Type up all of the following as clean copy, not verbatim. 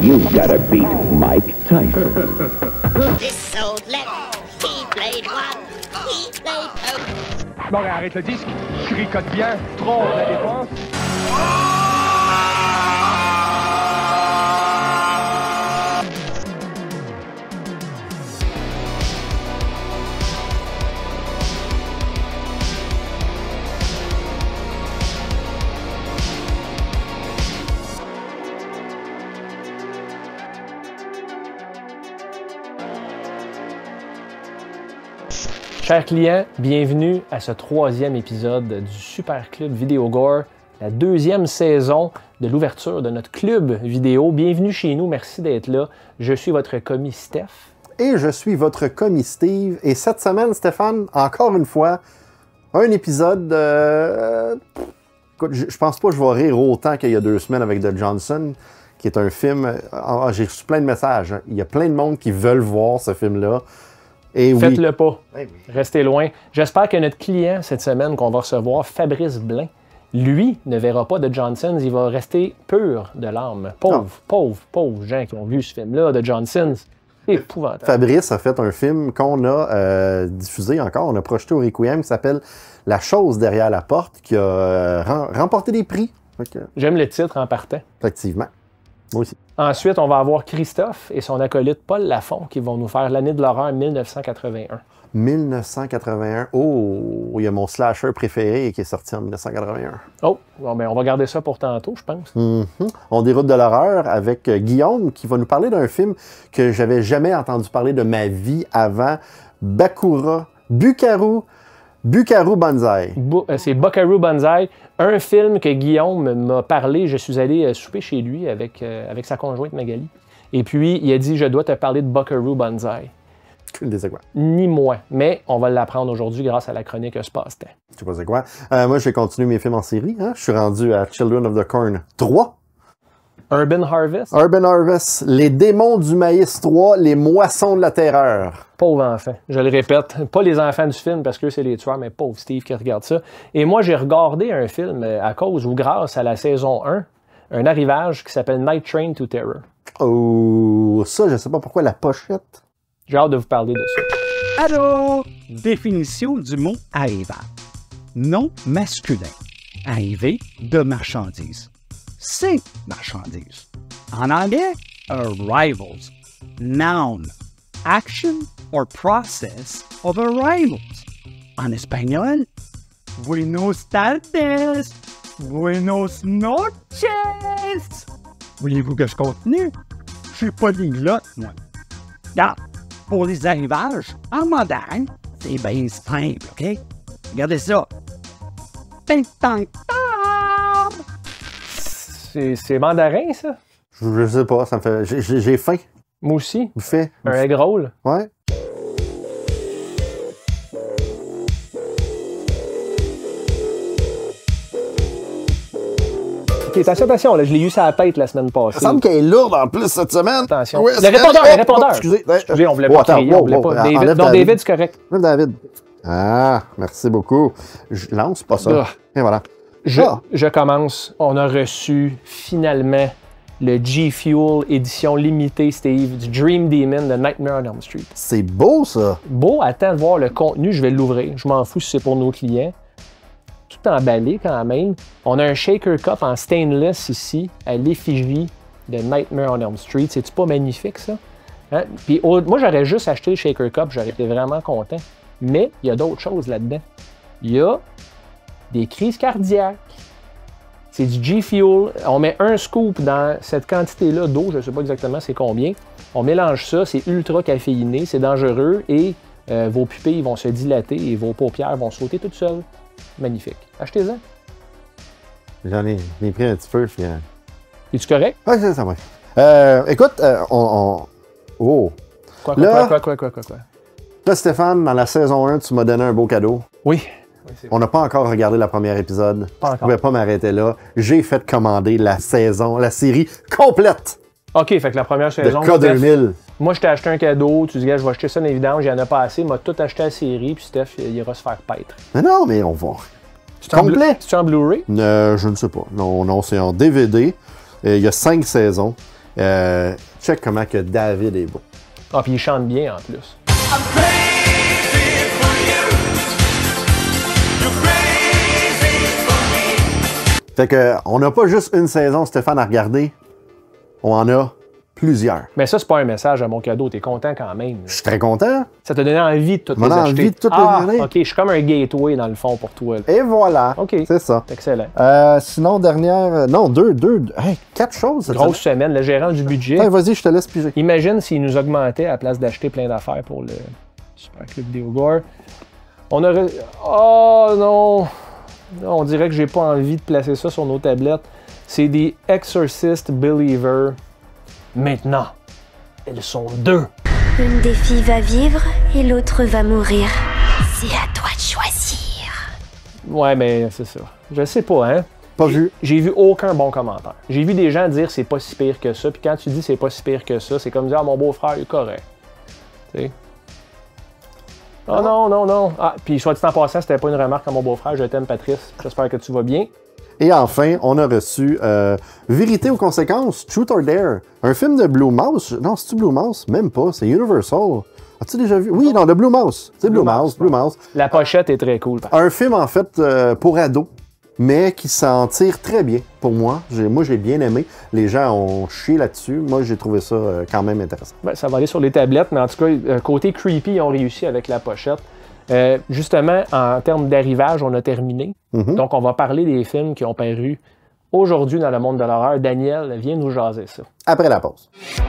You've gotta beat Mike Tyson. This old legend, he played one, he played two. Bon, arrête le disque, cricote bien, trompe la défense. Chers clients, bienvenue à ce 3e épisode du Super Club Vidéo Gore, la 2e saison de l'ouverture de notre club vidéo. Bienvenue chez nous, merci d'être là. Je suis votre commis Steph. Et je suis votre commis Steve. Et cette semaine, Stéphane, encore une fois, un épisode... Écoute, je pense pas que je vais rire autant qu'il y a 2 semaines avec The Johnson, qui est un film... j'ai reçu plein de messages. Il y a plein de monde qui veulent voir ce film-là. Faites-le pas. Oui. Restez loin. J'espère que notre client cette semaine qu'on va recevoir, Fabrice Blain, lui ne verra pas de Johnsons, il va rester pur de l'âme. Pauvres gens qui ont vu ce film-là de Johnsons. Épouvantable. Fabrice a fait un film qu'on a diffusé encore, on a projeté au Requiem, qui s'appelle La chose derrière la porte, qui a remporté des prix. J'aime le titre en partant. Effectivement. Moi aussi. Ensuite, on va avoir Christophe et son acolyte Paul Lafont qui vont nous faire l'année de l'horreur 1981. 1981. Oh, il y a mon slasher préféré qui est sorti en 1981. Oh, bon, ben on va garder ça pour tantôt, je pense. On déroute de l'horreur avec Guillaume qui va nous parler d'un film que j'avais jamais entendu parler de ma vie avant. Buckaroo Banzai. C'est Buckaroo Banzai, un film que Guillaume m'a parlé. Je suis allé souper chez lui avec sa conjointe Magali. Et puis, il a dit, je dois te parler de Buckaroo Banzai. Tu ne sais quoi? Ni moi, mais on va l'apprendre aujourd'hui grâce à la chronique Ce Passe-Temps. Je sais pas c'est quoi. Moi, j'ai continué mes films en série. Hein? Je suis rendu à Children of the Corn 3. Urban Harvest. Urban Harvest, Les démons du maïs 3, Les moissons de la terreur. Pauvre enfant, je le répète. Pas les enfants du film parce que c'est les tueurs, mais pauvre Steve qui regarde ça. Et moi, j'ai regardé un film à cause ou grâce à la saison 1, un arrivage qui s'appelle Night Train to Terror. Oh, ça, je sais pas pourquoi la pochette. J'ai hâte de vous parler de ça. Alors, définition du mot arrivage. Nom masculin. Arrivée de marchandises. C'est marchandises. En anglais, arrivals. Noun. Action or process of arrivals. En espagnol, buenos tardes. Buenos noches. Voulez-vous que je continue? Je suis polyglotte, moi. Regarde, pour les arrivages, en mandarin, c'est bien simple, OK? Regardez ça. Ting, tang, tang. C'est mandarin, ça? Je sais pas, ça me fait... J'ai faim. Moi aussi. Bouffé. Un egg roll. Ouais. OK, attention, là, je l'ai eu sur la tête la semaine passée. Ça semble qu'elle est lourde en plus cette semaine. Attention. Oui, le répondeur. Excusez, On voulait pas crier, on voulait pas. David, non, David, c'est correct. David. Ah, merci beaucoup. Je lance pas ça. Et voilà. Je commence. On a reçu finalement le G Fuel édition limitée, Steve, du Dream Demon de Nightmare on Elm Street. C'est beau, ça. Beau, attends de voir le contenu, je vais l'ouvrir. Je m'en fous si c'est pour nos clients. Tout emballé quand même. On a un shaker cup en stainless ici, à l'effigie de Nightmare on Elm Street. C'est-tu pas magnifique, ça? Hein? Puis moi, j'aurais juste acheté le shaker cup, j'aurais été vraiment content. Mais il y a d'autres choses là-dedans. Il y a des crises cardiaques. C'est du G-Fuel. On met un scoop dans cette quantité-là d'eau, je ne sais pas exactement c'est combien. On mélange ça, c'est ultra caféiné, c'est dangereux et vos pupilles vont se dilater et vos paupières vont sauter toutes seules. Magnifique. Achetez-en. J'en ai pris un petit peu. Es-tu correct? Oui, c'est ça, ouais. Écoute, Oh. Quoi? Là, Stéphane, dans la saison 1, tu m'as donné un beau cadeau. Oui. On n'a pas encore regardé la première épisode. Pas encore. Je ne pouvais pas m'arrêter là. J'ai fait commander la série complète. OK, fait que la première saison... De K2000. Moi, je t'ai acheté un cadeau. Tu dis, gars, je vais acheter ça dans les vidanges. Il n'y en a pas assez. Il m'a tout acheté à la série. Puis Steph, il ira se faire paître. Mais non, mais on va... C'est en Blu-ray? Je ne sais pas. Non, c'est en DVD. Il y a 5 saisons. Check comment que David est beau. Ah, puis il chante bien en plus. Fait que, on n'a pas juste une saison, Stéphane, à regarder. On en a plusieurs. Mais ça, c'est pas un message à mon cadeau. T'es content quand même. Je suis très content. Ça t'a donné envie de tout les On a acheter. envie de tout les regarder. OK, je suis comme un gateway dans le fond pour toi. Là. Et voilà. OK. C'est ça. Excellent. Sinon, dernière... Non, quatre choses. Cette Grosse semaine, le gérant du budget. Hey, vas-y, je te laisse piger. Imagine s'il nous augmentait à la place d'acheter plein d'affaires pour le Super Club Vidéo Gore. On aurait... Oh non! On dirait que j'ai pas envie de placer ça sur nos tablettes. C'est des Exorcist Believer. Maintenant, elles sont deux. Une des filles va vivre et l'autre va mourir. C'est à toi de choisir. Ouais, mais c'est ça. Je sais pas, hein? Pas vu. J'ai vu aucun bon commentaire. J'ai vu des gens dire c'est pas si pire que ça. Puis quand tu dis c'est pas si pire que ça, c'est comme dire ah, mon beau-frère il est correct. Tu sais? Oh non. Ah, puis soit dit en passant, c'était pas une remarque à mon beau-frère. Je t'aime, Patrice. J'espère que tu vas bien. Et enfin, on a reçu Vérité aux conséquences, Truth or Dare. Un film de Blue Mouse. Non, c'est-tu Blue Mouse? Même pas, c'est Universal. As-tu déjà vu? Oui, non, de Blue Mouse. C'est Blue Mouse. La pochette est très cool. Un film, en fait, pour ados, mais qui s'en tire très bien pour moi. Moi, j'ai bien aimé. Les gens ont chié là-dessus. Moi, j'ai trouvé ça quand même intéressant. Ben, ça va aller sur les tablettes, mais en tout cas, côté creepy, ils ont réussi avec la pochette. Justement, en termes d'arrivage, on a terminé. Donc, on va parler des films qui ont paru aujourd'hui dans le monde de l'horreur. Daniel, viens nous jaser ça. Après la pause.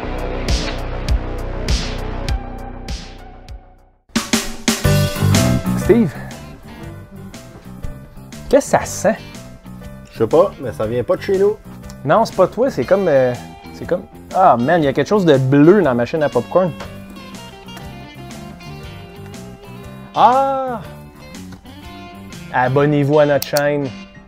Steve, qu'est-ce que ça sent? Je sais pas, mais ça vient pas de chez nous. Non, c'est pas toi, c'est comme... Ah, man, il y a quelque chose de bleu dans la machine à popcorn. Ah! Abonnez-vous à notre chaîne.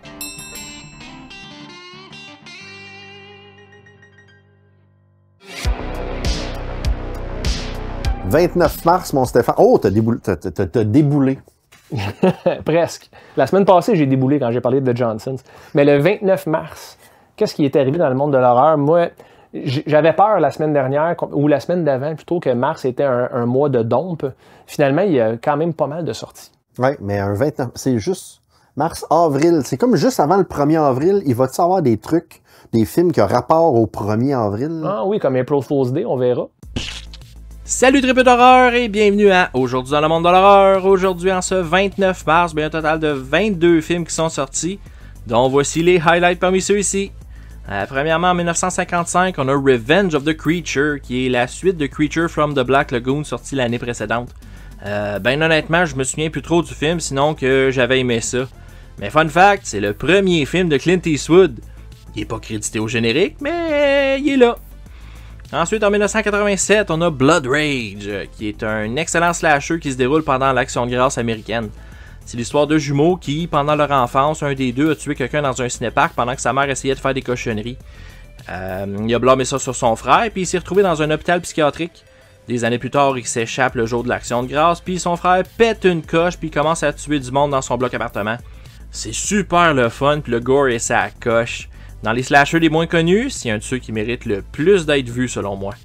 « 29 mars, mon Stéphane. » Oh, t'as déboulé. Presque. La semaine passée, j'ai déboulé quand j'ai parlé de Johnson's. Mais le 29 mars, qu'est-ce qui est arrivé dans le monde de l'horreur? Moi, j'avais peur la semaine dernière, ou la semaine d'avant, plutôt que mars était un mois de dompe. Finalement, il y a quand même pas mal de sorties. Oui, mais un 29, c'est juste mars, avril. C'est comme juste avant le 1er avril, il va-tu avoir des trucs, des films qui ont rapport au 1er avril? Ah oui, comme April Fool's Day, on verra. Salut tripeux d'horreur et bienvenue à Aujourd'hui dans le monde de l'horreur. Aujourd'hui, en ce 29 mars, un total de 22 films qui sont sortis, dont voici les highlights parmi ceux-ci. Premièrement, en 1955, on a Revenge of the Creature, qui est la suite de Creature from the Black Lagoon, sorti l'année précédente. Ben honnêtement, je me souviens plus trop du film, sinon que j'avais aimé ça. Mais fun fact, c'est le premier film de Clint Eastwood. Il n'est pas crédité au générique, mais il est là. Ensuite, en 1987, on a Blood Rage, qui est un excellent slasher qui se déroule pendant l'Action de grâce américaine. C'est l'histoire de jumeaux qui, pendant leur enfance, un des deux a tué quelqu'un dans un cinéparc pendant que sa mère essayait de faire des cochonneries. Il a blâmé ça sur son frère, puis il s'est retrouvé dans un hôpital psychiatrique. Des années plus tard, il s'échappe le jour de l'Action de grâce, puis son frère pète une coche, puis commence à tuer du monde dans son bloc appartement. C'est super le fun, puis le gore est sa coche. Dans les slashers les moins connus, c'est un de ceux qui mérite le plus d'être vu selon moi.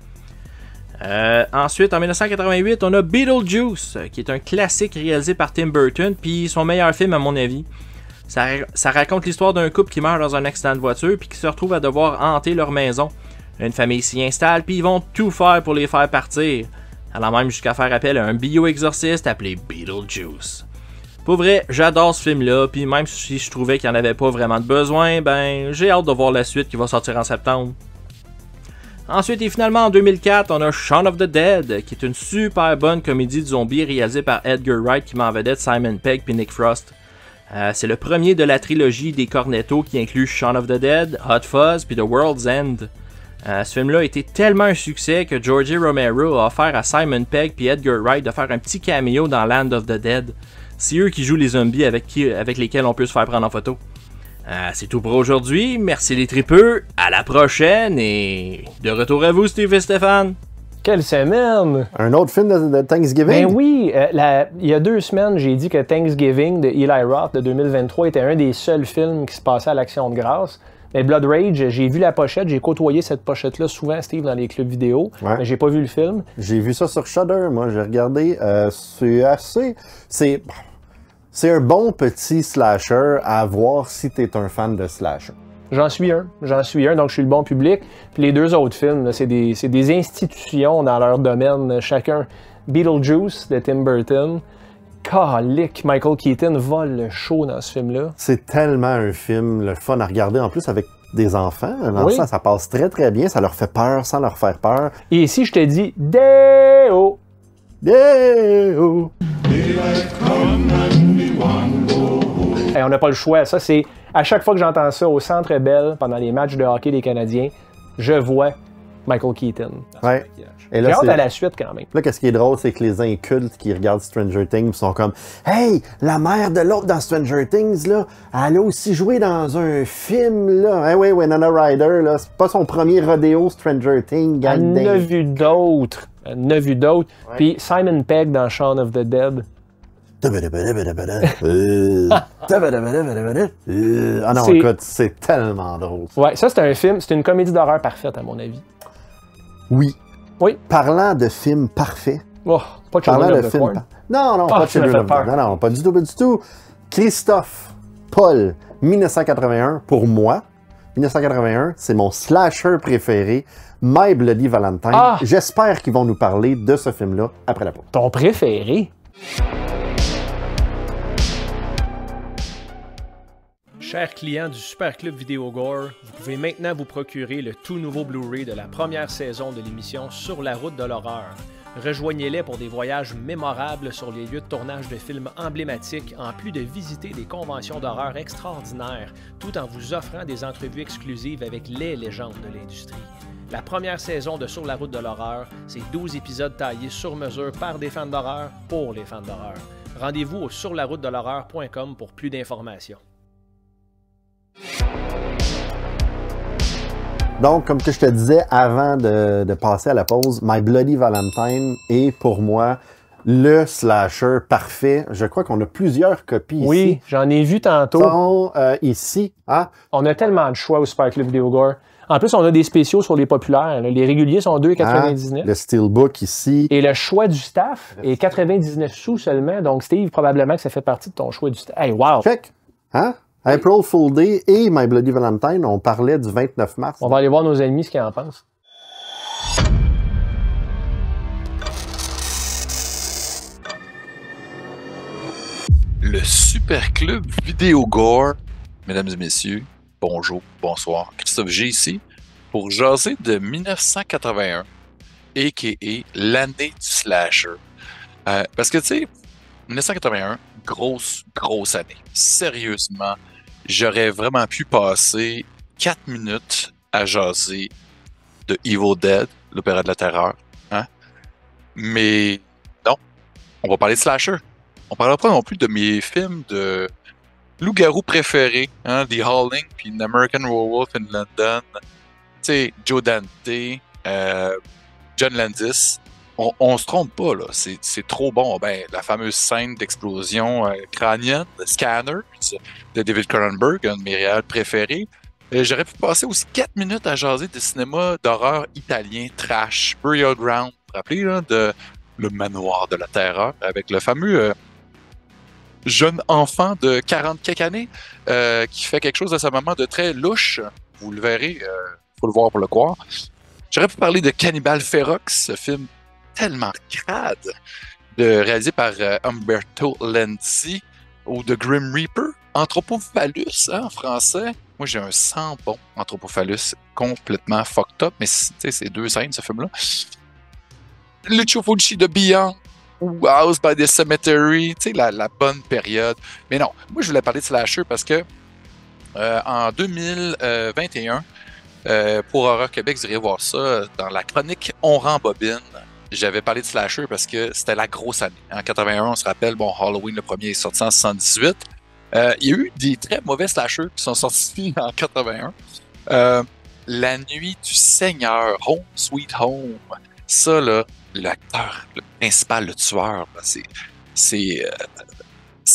Ensuite, en 1988, on a Beetlejuice, qui est un classique réalisé par Tim Burton, puis son meilleur film à mon avis. Ça raconte l'histoire d'un couple qui meurt dans un accident de voiture, puis qui se retrouve à devoir hanter leur maison. Une famille s'y installe, puis ils vont tout faire pour les faire partir, allant même jusqu'à faire appel à un bio-exorciste appelé Beetlejuice. Pour vrai, j'adore ce film-là, puis même si je trouvais qu'il n'y en avait pas vraiment de besoin, ben j'ai hâte de voir la suite qui va sortir en septembre. Ensuite, et finalement en 2004, on a Shaun of the Dead, qui est une super bonne comédie de zombies réalisée par Edgar Wright qui met en vedette Simon Pegg et Nick Frost. C'est le premier de la trilogie des Cornetto qui inclut Shaun of the Dead, Hot Fuzz puis The World's End. Ce film-là a été tellement un succès que George Romero a offert à Simon Pegg et Edgar Wright de faire un petit cameo dans Land of the Dead. C'est eux qui jouent les zombies avec lesquels on peut se faire prendre en photo. C'est tout pour aujourd'hui. Merci les tripeux. À la prochaine et de retour à vous, Steve et Stéphane. Quelle semaine! Un autre film de Thanksgiving? Ben oui, il y a 2 semaines, j'ai dit que Thanksgiving de Eli Roth de 2023 était un des seuls films qui se passait à l'Action de grâce. Mais Blood Rage, j'ai vu la pochette, j'ai côtoyé cette pochette-là souvent, Steve, dans les clubs vidéo, Ouais. mais j'ai pas vu le film. J'ai vu ça sur Shudder, moi, j'ai regardé. C'est assez... C'est un bon petit slasher à voir si t'es un fan de slasher. J'en suis un, donc je suis le bon public. Puis les deux autres films, là, c'est des institutions dans leur domaine, chacun. Beetlejuice de Tim Burton. Calique, Michael Keaton vole le show dans ce film-là. C'est tellement un film, le fun à regarder, en plus avec des enfants. Dans Oui. ça passe très très bien, ça leur fait peur sans leur faire peur. Et ici, je te dis, Deo! Deo! Hey, on n'a pas le choix. Ça, c'est à chaque fois que j'entends ça au Centre Bell pendant les matchs de hockey des Canadiens, je vois Michael Keaton. Ouais. Et J'ai là, hâte à la suite quand même. là, qu'est-ce qui est drôle, c'est que les incultes qui regardent Stranger Things sont comme « Hey, la mère de l'autre dans Stranger Things, là, elle a aussi joué dans un film, là. » Eh oui, Winona Ryder, là, c'est pas son premier rodéo, Stranger Things. Elle en a goddamn. vu d'autres. Ouais. Puis Simon Pegg dans Shaun of the Dead. Ah non, C'est- écoute, c'est tellement drôle. Ouais, ça, c'est un film, c'est une comédie d'horreur parfaite, à mon avis. Oui. Oui. Parlant de films parfaits, Oh, pas parlant Children de of the films... Corn. Non, Ah, pas tu m'as Children fait of the... peur. Non, pas du tout, pas du tout. Christophe Paul, 1981, pour moi. 1981, c'est mon slasher préféré, My Bloody Valentine. Ah! J'espère qu'ils vont nous parler de ce film-là après la pause. Ton préféré? Chers clients du Super Club Vidéo Gore, vous pouvez maintenant vous procurer le tout nouveau Blu-ray de la première saison de l'émission Sur la route de l'horreur. Rejoignez-les pour des voyages mémorables sur les lieux de tournage de films emblématiques, en plus de visiter des conventions d'horreur extraordinaires, tout en vous offrant des entrevues exclusives avec les légendes de l'industrie. La première saison de Sur la route de l'horreur, c'est 12 épisodes taillés sur mesure par des fans d'horreur pour les fans d'horreur. Rendez-vous au surlaroutedel'horreur.com pour plus d'informations. Donc, comme que je te disais avant de passer à la pause, My Bloody Valentine est pour moi le slasher parfait. Je crois qu'on a plusieurs copies Oui, ici. j'en ai vu tantôt. Sont ici. Ah, On a tellement de choix au Super Club Vidéo Gore. En plus, on a des spéciaux sur les populaires. Là. Les réguliers sont 2,99. le Steelbook ici. Et le choix du staff est 99 sous seulement. Donc, Steve, probablement que ça fait partie de ton choix du staff. Hey, wow! Check. Hein? April Fool Day et My Bloody Valentine, on parlait du 29 mars. On va aller voir nos ennemis ce qu'ils en pensent. Le Super Club Vidéo Gore. Mesdames et messieurs, bonjour, bonsoir. Christophe G ici pour jaser de 1981, a.k.a. l'année du slasher. Parce que, tu sais, 1981, grosse année. Sérieusement, j'aurais vraiment pu passer 4 minutes à jaser de Evil Dead, l'opéra de la terreur. Hein? Mais non, on va parler de slasher. On parlera pas non plus de mes films de loup-garou préférés, hein, The Howling, puis American Werewolf in London, tu sais, Joe Dante, John Landis. On se trompe pas, là, c'est trop bon. Ben, la fameuse scène d'explosion crânienne, de Scanners, de David Cronenberg, un de mes réals préférés. J'aurais pu passer aussi 4 minutes à jaser de cinéma d'horreur italien, trash, Burial Ground, vous vous rappelez, là, de Le Manoir de la Terreur, avec le fameux jeune enfant de 40 quelques années qui fait quelque chose à sa maman de très louche. Vous le verrez, faut le voir pour le croire. J'aurais pu parler de Cannibal Ferox, ce film tellement crade, réalisé par Umberto Lenzi, ou de Grim Reaper, Anthropophallus, hein, en français. Moi, j'ai un sang bon Anthropophallus complètement fucked up, mais c'est deux scènes, ce film-là. Lucio Fulci de Beyond, ou House by the Cemetery, tu sais, la bonne période. Mais non, moi, je voulais parler de slasher parce que en 2021, pour Horreur Québec, vous irez voir ça dans la chronique On rembobine. J'avais parlé de slasher parce que c'était la grosse année. En 81, on se rappelle, bon, Halloween, le premier est sorti en 78. Il y a eu des très mauvais slashers qui sont sortis en 81. La Nuit du Seigneur, Home Sweet Home. Ça, là, l'acteur le principal, le tueur, là, c'est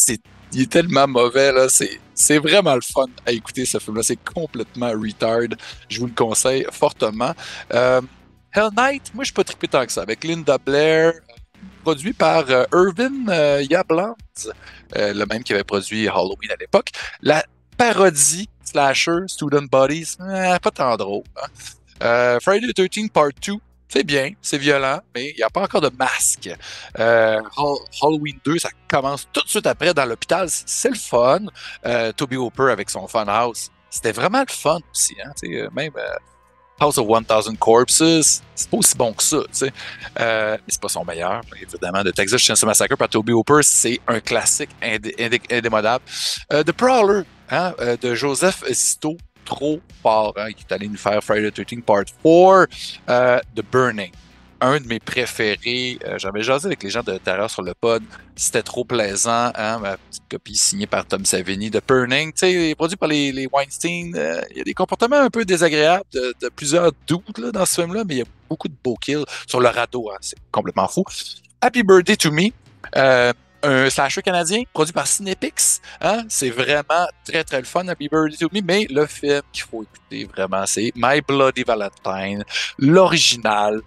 Il est tellement mauvais, là. C'est vraiment le fun à écouter, ce film-là. C'est complètement retard. Je vous le conseille fortement. Hell Night, moi, je suis pas trippé tant que ça. Avec Linda Blair, produit par Irvin Yablans, le même qui avait produit Halloween à l'époque. La parodie slasher Student Bodies, pas tant drôle. Hein? Friday the 13th Part 2, c'est bien, c'est violent, mais il n'y a pas encore de masque. Halloween 2, ça commence tout de suite après dans l'hôpital, c'est le fun. Toby Hooper avec son Funhouse, c'était vraiment le fun aussi. Hein? Même House of 1000 Corpses, c'est pas aussi bon que ça. Mais c'est pas son meilleur. Évidemment, The Texas Chainsaw Massacre par Toby Hooper, c'est un classique indémodable. The Prowler, hein, de Joseph Zito, trop fort. Hein, qui est allé nous faire Friday the 13th Part 4. The Burning, un de mes préférés. J'avais jasé avec les gens de Terreur sur le pod. C'était trop plaisant. Hein, ma petite copie signée par Tom Savini. The Burning, produit par les Weinstein. Il y a des comportements un peu désagréables de plusieurs doutes là, dans ce film-là, mais il y a beaucoup de beaux kills sur le radeau. Hein, c'est complètement fou. Happy Birthday to Me. Un slasher canadien produit par Cinepix. Hein? C'est vraiment très, très le fun, Happy Birthday to Me, mais le film qu'il faut écouter vraiment, c'est My Bloody Valentine, l'original,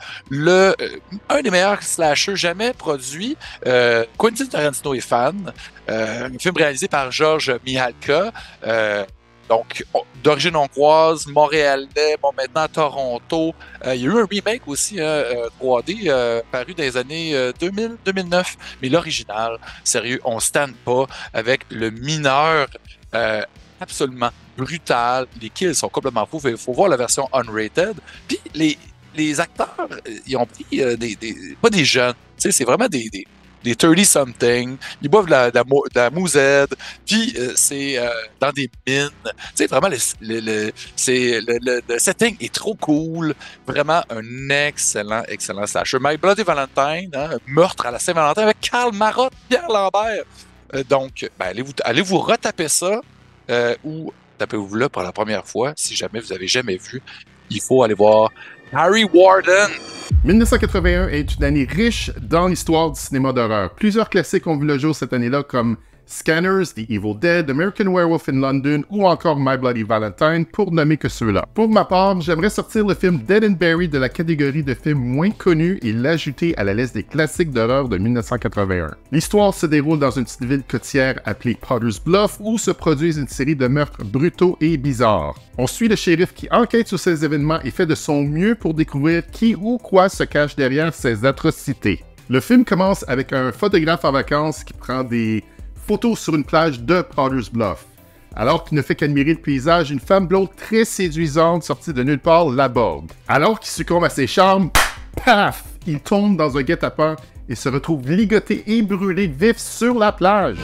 un des meilleurs slashers jamais produits. Quentin Tarantino est fan. Un film réalisé par George Mihalka. Donc, d'origine hongroise, montréalais, bon, maintenant à Toronto. Il y a eu un remake aussi, 3D, paru dans les années 2000-2009. Mais l'original, sérieux, on ne stand pas avec le mineur absolument brutal. Les kills sont complètement fous. Il faut voir la version unrated. Puis, les acteurs, ils ont pris pas des jeunes. C'est vraiment des 30-something, ils boivent de la mousette, puis c'est dans des mines. Tu sais, vraiment, le setting est trop cool. Vraiment un excellent slasher. My Bloody Valentine, hein, un meurtre à la Saint-Valentin avec Karl Marotte, Pierre Lambert. Donc, allez vous retaper ça, ou tapez-vous là pour la première fois, si jamais vous avez jamais vu. Il faut aller voir Harry Warden. 1981 est une année riche dans l'histoire du cinéma d'horreur. Plusieurs classiques ont vu le jour cette année-là comme Scanners, The Evil Dead, American Werewolf in London ou encore My Bloody Valentine, pour nommer que ceux-là. Pour ma part, j'aimerais sortir le film Dead and Buried de la catégorie de films moins connus et l'ajouter à la liste des classiques d'horreur de 1981. L'histoire se déroule dans une petite ville côtière appelée Potter's Bluff où se produisent une série de meurtres brutaux et bizarres. On suit le shérif qui enquête sur ces événements et fait de son mieux pour découvrir qui ou quoi se cache derrière ces atrocités. Le film commence avec un photographe en vacances qui prend des photos sur une plage de Potter's Bluff. Alors qu'il ne fait qu'admirer le paysage, une femme blonde très séduisante sortie de nulle part l'aborde. Alors qu'il succombe à ses charmes, paf! Il tombe dans un guet-apens et se retrouve ligoté et brûlé vif sur la plage.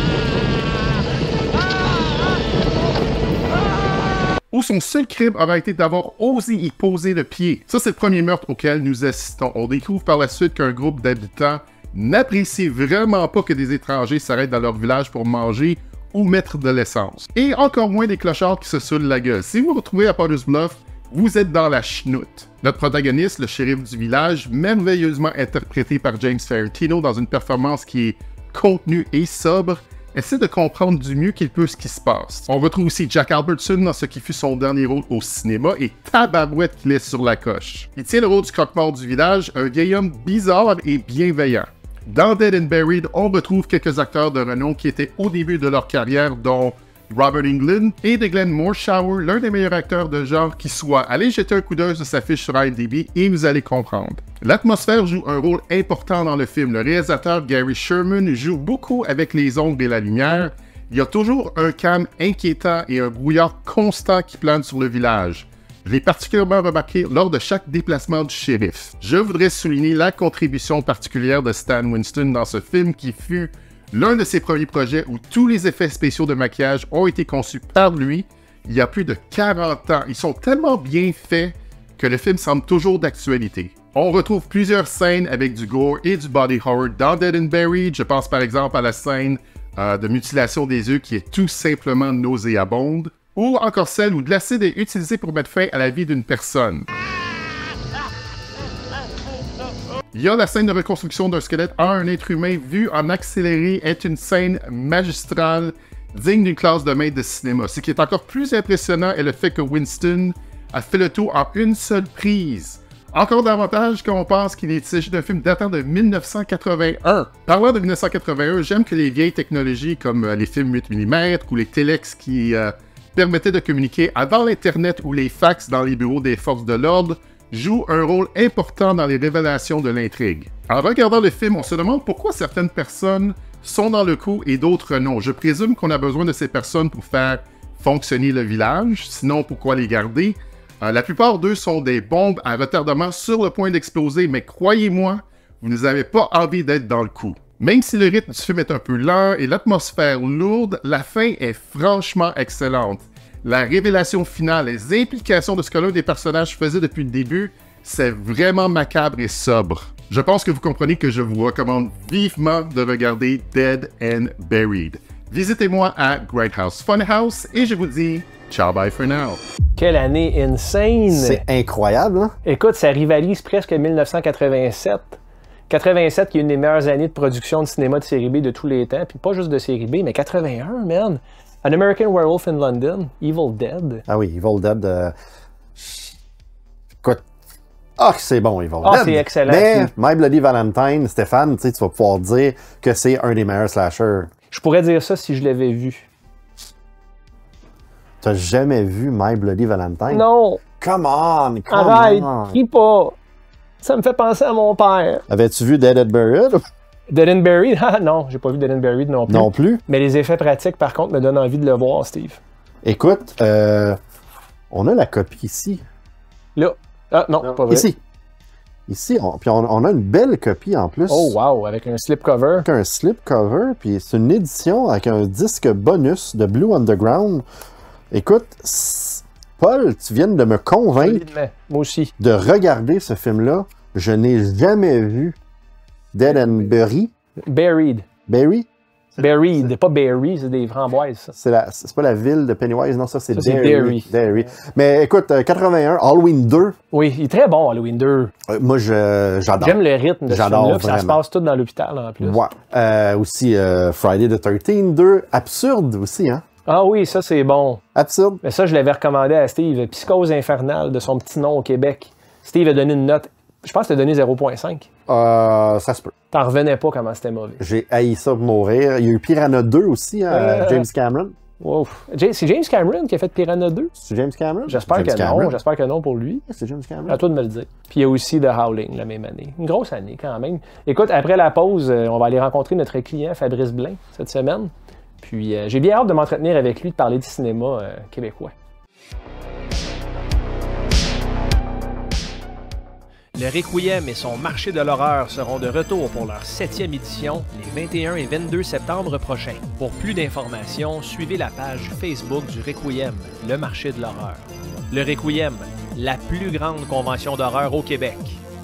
Où son seul crime aura été d'avoir osé y poser le pied. Ça, c'est le premier meurtre auquel nous assistons. On découvre par la suite qu'un groupe d'habitants n'apprécie vraiment pas que des étrangers s'arrêtent dans leur village pour manger ou mettre de l'essence. Et encore moins des clochards qui se saoulent la gueule. Si vous vous retrouvez à Potter's Bluff, vous êtes dans la chenoute. Notre protagoniste, le shérif du village, merveilleusement interprété par James Ferrantino dans une performance qui est contenue et sobre, essaie de comprendre du mieux qu'il peut ce qui se passe. On retrouve aussi Jack Albertson dans ce qui fut son dernier rôle au cinéma et tabarouette qu'il est sur la coche. Il tient le rôle du croque-mort du village, un vieil homme bizarre et bienveillant. Dans Dead and Buried, on retrouve quelques acteurs de renom qui étaient au début de leur carrière, dont Robert Englund et de Glenn Morshower, l'un des meilleurs acteurs de genre qui soit. Allez jeter un coup d'œil sur sa fiche sur IMDb et vous allez comprendre. L'atmosphère joue un rôle important dans le film. Le réalisateur Gary Sherman joue beaucoup avec les ombres et la lumière. Il y a toujours un calme inquiétant et un brouillard constant qui plane sur le village. Je l'ai particulièrement remarqué lors de chaque déplacement du shérif. Je voudrais souligner la contribution particulière de Stan Winston dans ce film qui fut l'un de ses premiers projets où tous les effets spéciaux de maquillage ont été conçus par lui il y a plus de 40 ans. Ils sont tellement bien faits que le film semble toujours d'actualité. On retrouve plusieurs scènes avec du gore et du body horror dans Dead and Buried. Je pense par exemple à la scène de mutilation des yeux qui est tout simplement nauséabonde. Ou encore celle où de l'acide est utilisé pour mettre fin à la vie d'une personne. Il y a la scène de reconstruction d'un squelette en un être humain vu en accéléré est une scène magistrale digne d'une classe de maître de cinéma. Ce qui est encore plus impressionnant est le fait que Winston a fait le tour en une seule prise. Encore davantage quand on pense qu'il s'agit d'un film datant de 1981. Parlant de 1981, j'aime que les vieilles technologies comme les films 8 mm ou les téléx qui permettaient de communiquer avant l'Internet ou les fax dans les bureaux des forces de l'ordre jouent un rôle important dans les révélations de l'intrigue. En regardant le film, on se demande pourquoi certaines personnes sont dans le coup et d'autres non. Je présume qu'on a besoin de ces personnes pour faire fonctionner le village, sinon pourquoi les garder? La plupart d'eux sont des bombes à retardement sur le point d'exploser, mais croyez-moi, vous n'avez pas envie d'être dans le coup. Même si le rythme du film est un peu lent et l'atmosphère lourde, la fin est franchement excellente. La révélation finale, les implications de ce que l'un des personnages faisait depuis le début, c'est vraiment macabre et sobre. Je pense que vous comprenez que je vous recommande vivement de regarder Dead and Buried. Visitez-moi à Grindhouse Funhouse et je vous dis ciao bye for now. Quelle année insane! C'est incroyable, hein? Écoute, ça rivalise presque 1987. 87 qui est une des meilleures années de production de cinéma de série B de tous les temps, puis pas juste de série B, mais 81, man! An American Werewolf in London, Evil Dead. Ah oui, Evil Dead. Écoute, c'est bon, Evil Dead. Ah, c'est excellent. Mais My Bloody Valentine, Stéphane, tu vas pouvoir dire que c'est un des meilleurs slashers. Je pourrais dire ça si je l'avais vu. T'as jamais vu My Bloody Valentine? Non! Come on! Arrête! Crie pas! Ça me fait penser à mon père. Avais-tu vu Dead and Buried? Dead and Buried? Ah non, j'ai pas vu Dead and Buried non plus. Non plus? Mais les effets pratiques, par contre, me donnent envie de le voir, Steve. Écoute, on a la copie ici. Là. Ah non, pas vrai. Ici, on a une belle copie en plus. Oh wow, avec un slipcover. Avec un slipcover, puis c'est une édition avec un disque bonus de Blue Underground. Écoute, Paul, tu viens de me convaincre moi aussi. De regarder ce film-là. Je n'ai jamais vu Dead and Buried. Buried. Buried, pas berry, c'est des framboises. C'est pas la ville de Pennywise, non, ça c'est Derry. Mais écoute, 81, Halloween 2. Oui, il est très bon, Halloween 2. Moi, j'adore. J'aime le rythme de ce film-là, puis ça se passe tout dans l'hôpital en plus. Ouais. Aussi, Friday the 13th 2, absurde aussi, hein? Ah oui, ça c'est bon. Absurde. Mais ça, je l'avais recommandé à Steve. Psychose infernale de son petit nom au Québec. Steve a donné une note, je pense que tu as donné 0.5. Ça se peut. T'en revenais pas comment c'était mauvais. J'ai haï ça pour mourir. Il y a eu Piranha 2 aussi, James Cameron. Wow. C'est James Cameron qui a fait Piranha 2? C'est James Cameron? J'espère que non pour lui. C'est James Cameron. À toi de me le dire. Puis il y a aussi The Howling la même année. Une grosse année quand même. Écoute, après la pause, on va aller rencontrer notre client Fabrice Blain cette semaine. Puis j'ai bien hâte de m'entretenir avec lui, de parler du cinéma québécois. Le Requiem et son marché de l'horreur seront de retour pour leur 7e édition les 21 et 22 septembre prochains. Pour plus d'informations, suivez la page Facebook du Requiem, le marché de l'horreur. Le Requiem, la plus grande convention d'horreur au Québec.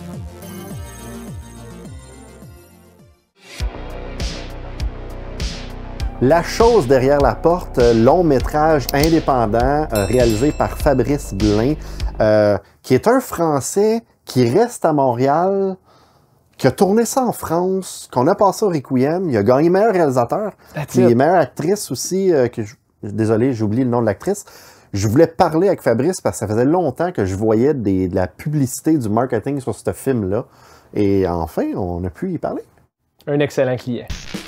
La chose derrière la porte, long métrage indépendant réalisé par Fabrice Blain, qui est un Français qui reste à Montréal, qui a tourné ça en France, qu'on a passé au Requiem. Il a gagné meilleur réalisateur, puis meilleure actrice aussi. Désolé, j'ai oublié le nom de l'actrice. Je voulais parler avec Fabrice parce que ça faisait longtemps que je voyais de la publicité, du marketing sur ce film-là. Et enfin, on a pu y parler. Un excellent client.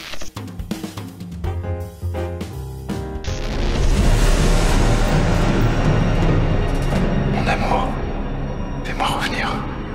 Mon amour, fais-moi revenir.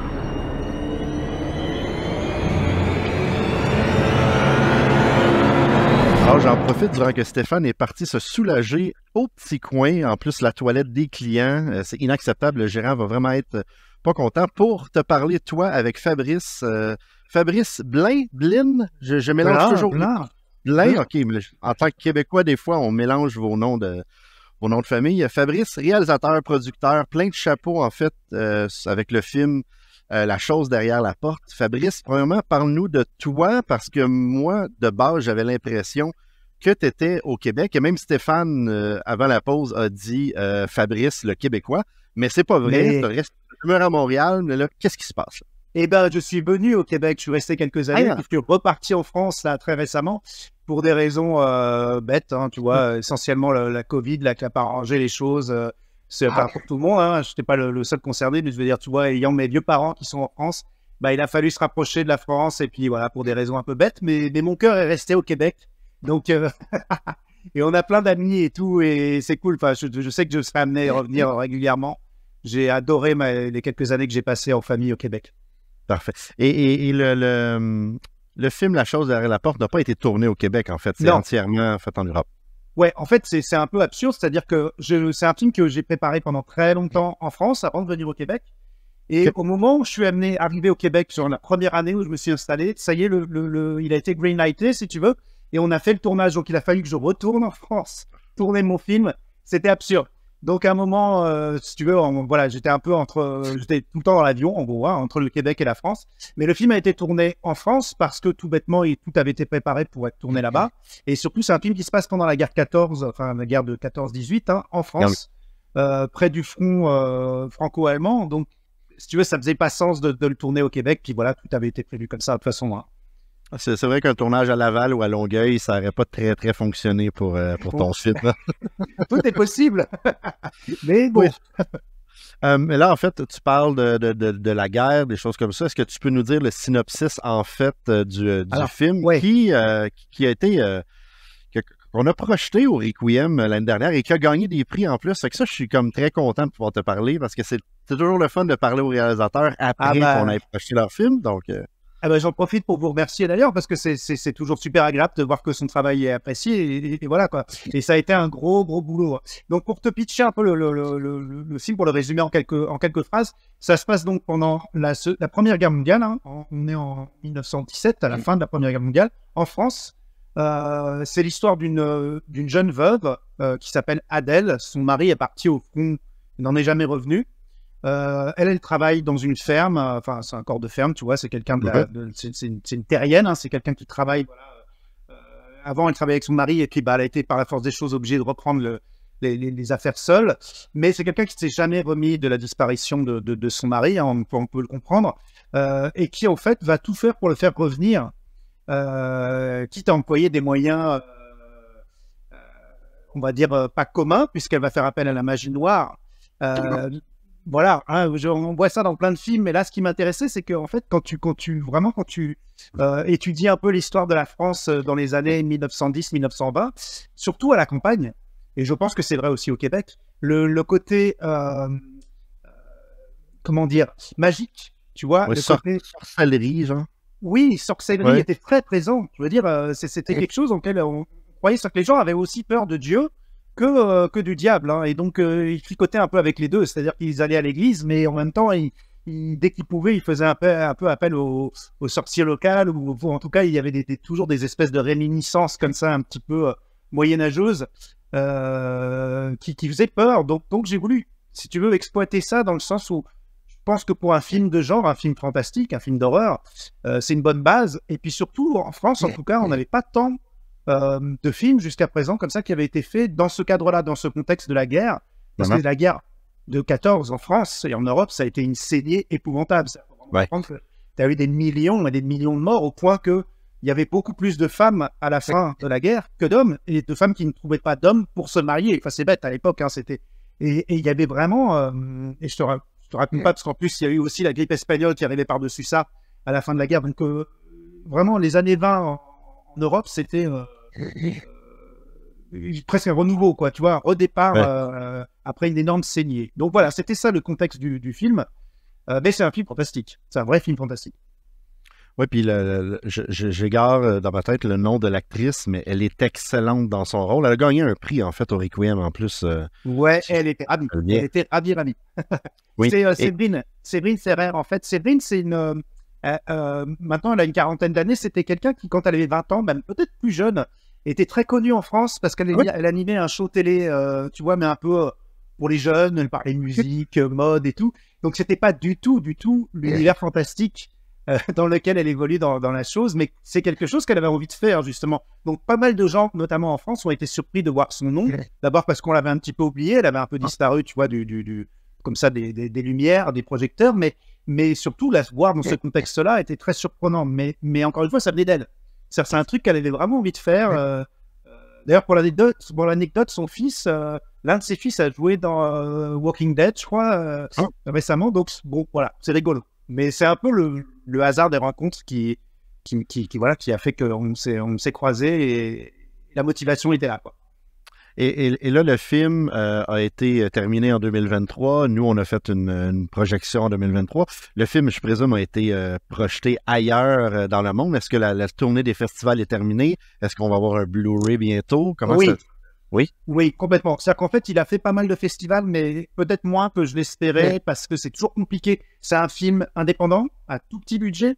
Alors, j'en profite durant que Stéphane est parti se soulager au petit coin. En plus, la toilette des clients, c'est inacceptable. Le gérant va vraiment être pas content. Pour te parler, toi, avec Fabrice. Fabrice Blain, je mélange toujours. Blain, OK. Mais en tant que Québécois, des fois, on mélange vos noms de famille. Fabrice, réalisateur, producteur, plein de chapeaux, en fait, avec le film La chose derrière la porte. Fabrice, premièrement, parle-nous de toi, parce que moi, de base, j'avais l'impression que tu étais au Québec, et même Stéphane, avant la pause, a dit Fabrice, le Québécois, mais c'est pas vrai, tu restes à Montréal, mais là, qu'est-ce qui se passe? Eh ben, je suis venu au Québec, je suis resté quelques années, puis je suis reparti en France là très récemment pour des raisons bêtes, hein, tu vois, essentiellement la Covid, là, qui n'a pas arrangé les choses. C'est pas pour tout le monde, hein, je n'étais pas le seul concerné, mais je veux dire, tu vois, ayant mes vieux parents qui sont en France, bah, il a fallu se rapprocher de la France, et puis voilà, pour des raisons un peu bêtes, mais mon cœur est resté au Québec, donc et on a plein d'amis et tout, et c'est cool. Enfin, je sais que je serai amené à revenir régulièrement. J'ai adoré les quelques années que j'ai passées en famille au Québec. Parfait. Et le film La chose derrière la porte n'a pas été tourné au Québec, en fait. C'est entièrement fait en Europe. Ouais, en fait, c'est un peu absurde. C'est-à-dire que c'est un film que j'ai préparé pendant très longtemps en France avant de venir au Québec. Et au moment où je suis arrivé au Québec, sur la première année où je me suis installé, ça y est, il a été greenlighté, si tu veux. Et on a fait le tournage. Donc, il a fallu que je retourne en France, tourner mon film. C'était absurde. Donc, à un moment, si tu veux, voilà, j'étais j'étais tout le temps dans l'avion, en gros, hein, entre le Québec et la France. Mais le film a été tourné en France parce que tout bêtement, tout avait été préparé pour être tourné là-bas. Et surtout, c'est un film qui se passe pendant la guerre 14, enfin, la guerre de 14-18, hein, en France, près du front franco-allemand. Donc, si tu veux, ça faisait pas sens de le tourner au Québec. Puis voilà, tout avait été prévu comme ça, de toute façon. Hein. C'est vrai qu'un tournage à Laval ou à Longueuil, ça n'aurait pas très, très fonctionné pour ton film. Tout est possible. Mais bon. Mais là, en fait, tu parles de la guerre, des choses comme ça. Est-ce que tu peux nous dire le synopsis, en fait, du film qui a été... qu'on a projeté au Requiem l'année dernière et qui a gagné des prix en plus. Fait que ça, je suis comme très content de pouvoir te parler parce que c'est toujours le fun de parler aux réalisateurs après qu'on ait projeté leur film. Donc... j'en profite pour vous remercier d'ailleurs parce que c'est toujours super agréable de voir que son travail est apprécié et voilà quoi. Et ça a été un gros boulot. Donc pour te pitcher un peu le film, pour le résumer en quelques phrases, ça se passe donc pendant la Première Guerre mondiale. Hein. On est en 1917, à la fin de la Première Guerre mondiale, en France. C'est l'histoire d'une jeune veuve qui s'appelle Adèle. Son mari est parti au front, il n'en est jamais revenu. Elle travaille dans une ferme, enfin c'est un corps de ferme, tu vois, c'est quelqu'un c'est une terrienne, hein, c'est quelqu'un qui travaille. Voilà, avant, elle travaillait avec son mari et puis elle a été par la force des choses obligée de reprendre les affaires seule. Mais c'est quelqu'un qui ne s'est jamais remis de la disparition de son mari, hein, on peut le comprendre, et qui en fait va tout faire pour le faire revenir, quitte à employer des moyens, on va dire pas communs, puisqu'elle va faire appel à la magie noire. Voilà, hein, on voit ça dans plein de films, mais là, ce qui m'intéressait, c'est qu'en fait, quand tu étudies un peu l'histoire de la France dans les années 1910-1920, surtout à la campagne, et je pense que c'est vrai aussi au Québec, le côté, comment dire, magique, tu vois, le côté... sorcellerie, genre. Oui, sorcellerie était très présent. Je veux dire, c'était quelque chose auquel on croyait que les gens avaient aussi peur de Dieu que du diable, hein. Et donc ils tricotaient un peu avec les deux, c'est-à-dire qu'ils allaient à l'église, mais en même temps, dès qu'ils pouvaient, ils faisaient un peu appel aux sorciers locaux, ou en tout cas, il y avait toujours des espèces de réminiscences comme ça, un petit peu moyenâgeuses, qui faisaient peur. Donc j'ai voulu, si tu veux, exploiter ça dans le sens où je pense que pour un film de genre, un film fantastique, un film d'horreur, c'est une bonne base. Et puis surtout, en France, en tout cas, on n'avait pas tant de films jusqu'à présent comme ça qui avaient été faits dans ce cadre-là, dans ce contexte de la guerre, parce que la guerre de 14 en France et en Europe, ça a été une saignée épouvantable. Tu as eu des millions et des millions de morts au point que il y avait beaucoup plus de femmes à la fin de la guerre que d'hommes, et de femmes qui ne trouvaient pas d'hommes pour se marier. Enfin, c'est bête à l'époque, hein, c'était... Et il y avait vraiment... et je te raconte pas, parce qu'en plus, il y a eu aussi la grippe espagnole qui arrivait par-dessus ça à la fin de la guerre. Donc, vraiment, les années 20 en Europe, c'était... presque un renouveau, quoi, tu vois, un redépart après une énorme saignée. Donc voilà, c'était ça le contexte du film. Mais c'est un film fantastique, c'est un vrai film fantastique. Oui, puis j'égare dans ma tête le nom de l'actrice, mais elle est excellente dans son rôle. Elle a gagné un prix, en fait, au Requiem, en plus. Ouais, elle était ravie. Elle était ravie. Oui. C'est Séverine Ferrer, en fait. Séverine, c'est une... maintenant, elle a une quarantaine d'années. C'était quelqu'un qui, quand elle avait 20 ans, même peut-être plus jeune, était très connue en France parce qu'elle elle animait un show télé, tu vois, mais un peu pour les jeunes. Elle parlait musique, mode et tout. Donc, c'était pas du tout l'univers fantastique dans lequel elle évolue dans la chose, mais c'est quelque chose qu'elle avait envie de faire, justement. Donc, pas mal de gens, notamment en France, ont été surpris de voir son nom. D'abord parce qu'on l'avait un petit peu oublié, elle avait un peu disparu, tu vois, comme ça, des lumières, des projecteurs, mais mais surtout, la voir dans ce contexte-là était très surprenant. Mais encore une fois, ça venait d'elle. C'est un truc qu'elle avait vraiment envie de faire. D'ailleurs, pour l'anecdote, son fils, l'un de ses fils a joué dans Walking Dead, je crois, récemment. Donc, bon, voilà, c'est rigolo. Mais c'est un peu le hasard des rencontres qui a fait qu'on s'est croisés et la motivation était là, quoi. Et là, le film a été terminé en 2023. Nous, on a fait une projection en 2023. Le film, je présume, a été projeté ailleurs dans le monde. Est-ce que la tournée des festivals est terminée? Est-ce qu'on va avoir un Blu-ray bientôt? Oui. Ça... Oui? Oui, complètement. C'est-à-dire qu'en fait, il a fait pas mal de festivals, mais peut-être moins que je l'espérais, parce que c'est toujours compliqué. C'est un film indépendant, à tout petit budget.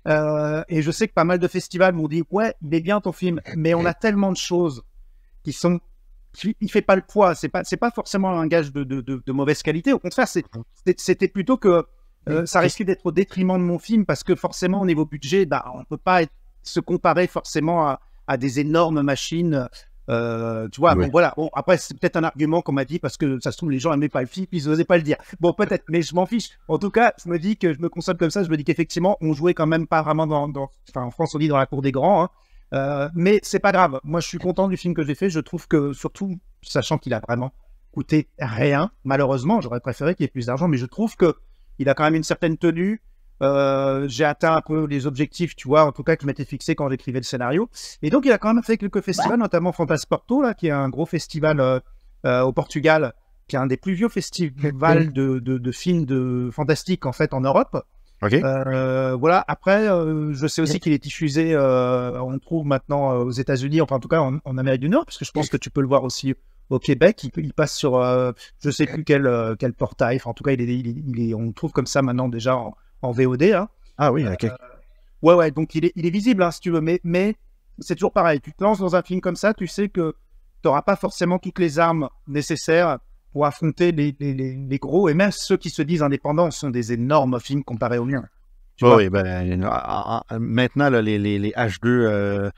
Et je sais que pas mal de festivals m'ont dit « Ouais, il est bien ton film, mais on a tellement de choses qui sont... » Il fait pas le poids, c'est pas forcément un gage de mauvaise qualité. Au contraire, c'était plutôt que ça risquait d'être au détriment de mon film, parce que forcément, au niveau budget, on peut pas se comparer forcément à des énormes machines. Tu vois, bon, voilà. Bon, après, c'est peut-être un argument qu'on m'a dit, parce que ça se trouve, les gens n'aimaient pas le film, puis ils n'osaient pas le dire. Bon, peut-être, mais je m'en fiche. En tout cas, je me dis que je me console comme ça, je me dis qu'effectivement, on jouait quand même pas vraiment enfin, en France, on dit dans la cour des grands, hein. Mais c'est pas grave. Moi, je suis content du film que j'ai fait. Je trouve que, surtout, sachant qu'il a vraiment coûté rien, malheureusement, j'aurais préféré qu'il y ait plus d'argent, mais je trouve que il a quand même une certaine tenue. J'ai atteint un peu les objectifs, tu vois, en tout cas que je m'étais fixé quand j'écrivais le scénario. Et donc, il a quand même fait quelques festivals, notamment Fantasporto, là, qui est un gros festival au Portugal, qui est un des plus vieux festivals de films fantastiques, en fait, en Europe. Okay. Voilà. Après, je sais aussi qu'il est diffusé, on trouve maintenant aux États-Unis, enfin en tout cas en Amérique du Nord, parce que je pense que tu peux le voir aussi au Québec. Il passe sur, je sais plus quel portail. Enfin, en tout cas, on le trouve comme ça maintenant déjà en VOD. Hein. Ah oui, ok. Ouais. Donc il est visible, hein, si tu veux, mais c'est toujours pareil. Tu te lances dans un film comme ça, tu sais que tu n'auras pas forcément toutes les armes nécessaires pour affronter les gros, et même ceux qui se disent indépendants sont des énormes films comparés aux miens. Oui, maintenant, là, les H2,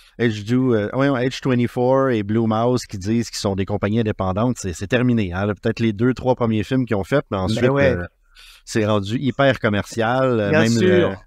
H24 et Blue Mouse qui disent qu'ils sont des compagnies indépendantes, c'est terminé. Hein? Peut-être les 2-3 premiers films qu'ils ont fait, mais ensuite, c'est rendu hyper commercial. Bien sûr.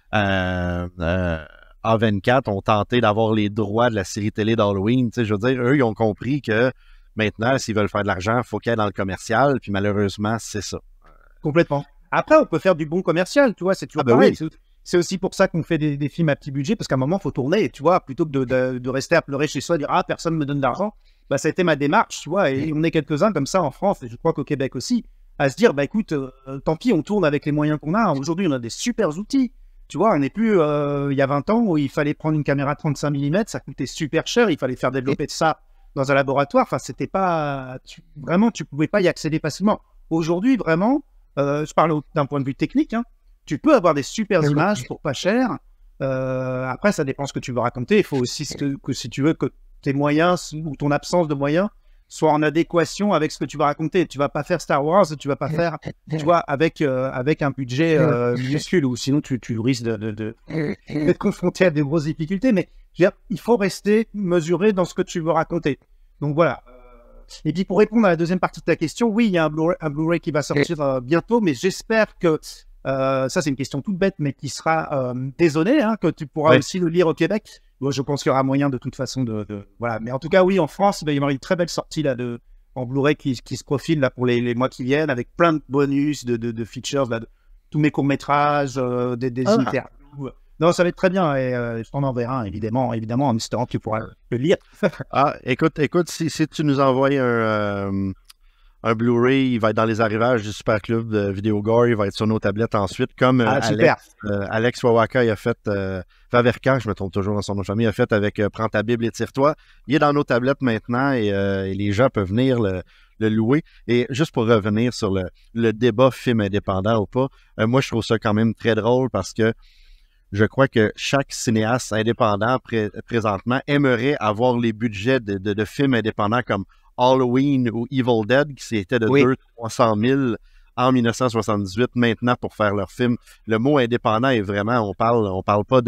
A24 ont tenté d'avoir les droits de la série télé d'Halloween. Je veux dire, eux, ils ont compris que maintenant, s'ils veulent faire de l'argent, il faut qu'il y ait dans le commercial, puis malheureusement, c'est ça. Complètement. Après, on peut faire du bon commercial, tu vois, c'est toujours pareil. Oui. C'est aussi pour ça qu'on fait des films à petit budget, parce qu'à un moment, il faut tourner, tu vois, plutôt que de rester à pleurer chez soi et dire « Ah, personne ne me donne d'argent », ça a été ma démarche, tu vois, et on est quelques-uns comme ça en France, et je crois qu'au Québec aussi, à se dire « Écoute, tant pis, on tourne avec les moyens qu'on a. Aujourd'hui, on a des super outils. » Tu vois, on n'est plus il y a 20 ans où il fallait prendre une caméra 35 mm, ça coûtait super cher, il fallait faire développer de ça dans un laboratoire, enfin, c'était pas... Vraiment, tu pouvais pas y accéder facilement. Aujourd'hui, vraiment, je parle d'un point de vue technique, hein, tu peux avoir des super images pour pas cher. Après, ça dépend ce que tu veux raconter. Il faut aussi que si tu veux que tes moyens ou ton absence de moyens soient en adéquation avec ce que tu vas raconter. Tu vas pas faire Star Wars, tu vas pas faire, tu vois, avec un budget minuscule, ou sinon tu risques d'être confronté à des grosses difficultés. Mais je veux dire, il faut rester mesuré dans ce que tu veux raconter. Donc voilà. Et puis pour répondre à la deuxième partie de ta question, oui, il y a un Blu-ray qui va sortir bientôt, mais j'espère que ça c'est une question toute bête, mais qui sera dézonée, hein, que tu pourras aussi le lire au Québec. Bon, je pense qu'il y aura moyen de toute façon voilà. Mais en tout cas, oui, en France, il va y avoir une très belle sortie là, en Blu-ray qui se profile là, pour les mois qui viennent, avec plein de bonus, de features, là, de tous mes courts-métrages, des interviews. Non, ça va être très bien, et je t'en enverrai un, évidemment, en espérant que tu pourras le lire. Écoute, si tu nous envoies un Blu-ray, il va être dans les arrivages du Super Club de Vidéogore, il va être sur nos tablettes ensuite, comme Alex Wawaka il a fait, Favercan, je me trompe toujours dans son nom de famille, il a fait avec Prends ta Bible et tire-toi. Il est dans nos tablettes maintenant, et les gens peuvent venir le louer. Et juste pour revenir sur le débat film indépendant ou pas, moi je trouve ça quand même très drôle, parce que je crois que chaque cinéaste indépendant présentement aimerait avoir les budgets de films indépendants comme Halloween ou Evil Dead, qui étaient de 200-300 000 en 1978 maintenant pour faire leur film. Le mot indépendant est vraiment, on parle pas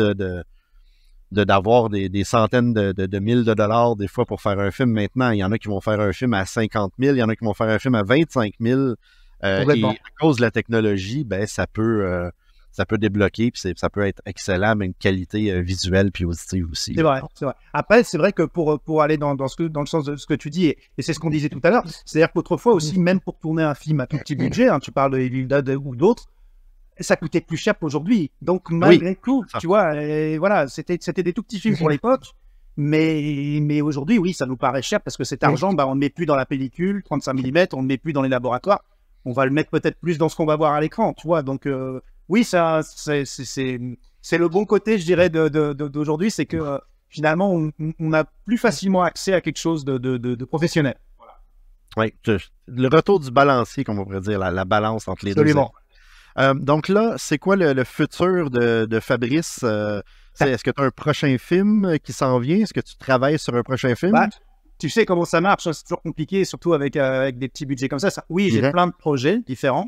d'avoir des centaines de mille de dollars des fois pour faire un film maintenant. Il y en a qui vont faire un film à 50 000, il y en a qui vont faire un film à 25 000. Et à cause de la technologie, ben, ça peut débloquer, puis ça peut être excellent, mais une qualité visuelle puis auditive aussi. C'est vrai, c'est vrai. Après, c'est vrai que pour aller dans le sens de ce que tu dis, et c'est ce qu'on disait tout à l'heure, c'est-à-dire qu'autrefois aussi, même pour tourner un film à tout petit budget, hein, tu parles de Evil Dead ou d'autres, ça coûtait plus cher qu'aujourd'hui. Donc, malgré tout, tu vois, voilà, c'était des tout petits films pour l'époque, mais aujourd'hui, oui, ça nous paraît cher parce que cet argent, bah, on ne le met plus dans la pellicule, 35 mm, on ne le met plus dans les laboratoires, on va le mettre peut-être plus dans ce qu'on va voir à l'écran, tu vois. Donc, oui, ça, c'est le bon côté, je dirais, d'aujourd'hui, c'est que finalement, on a plus facilement accès à quelque chose de professionnel. Voilà. Oui, le retour du balancier, comme on pourrait dire, la balance entre les deux. Absolument. Donc là, c'est quoi le futur de Fabrice? Est-ce que tu as un prochain film qui s'en vient? Est-ce que tu travailles sur un prochain film? Bah, tu sais comment ça marche, hein, c'est toujours compliqué, surtout avec des petits budgets comme ça. Oui, j'ai plein de projets différents,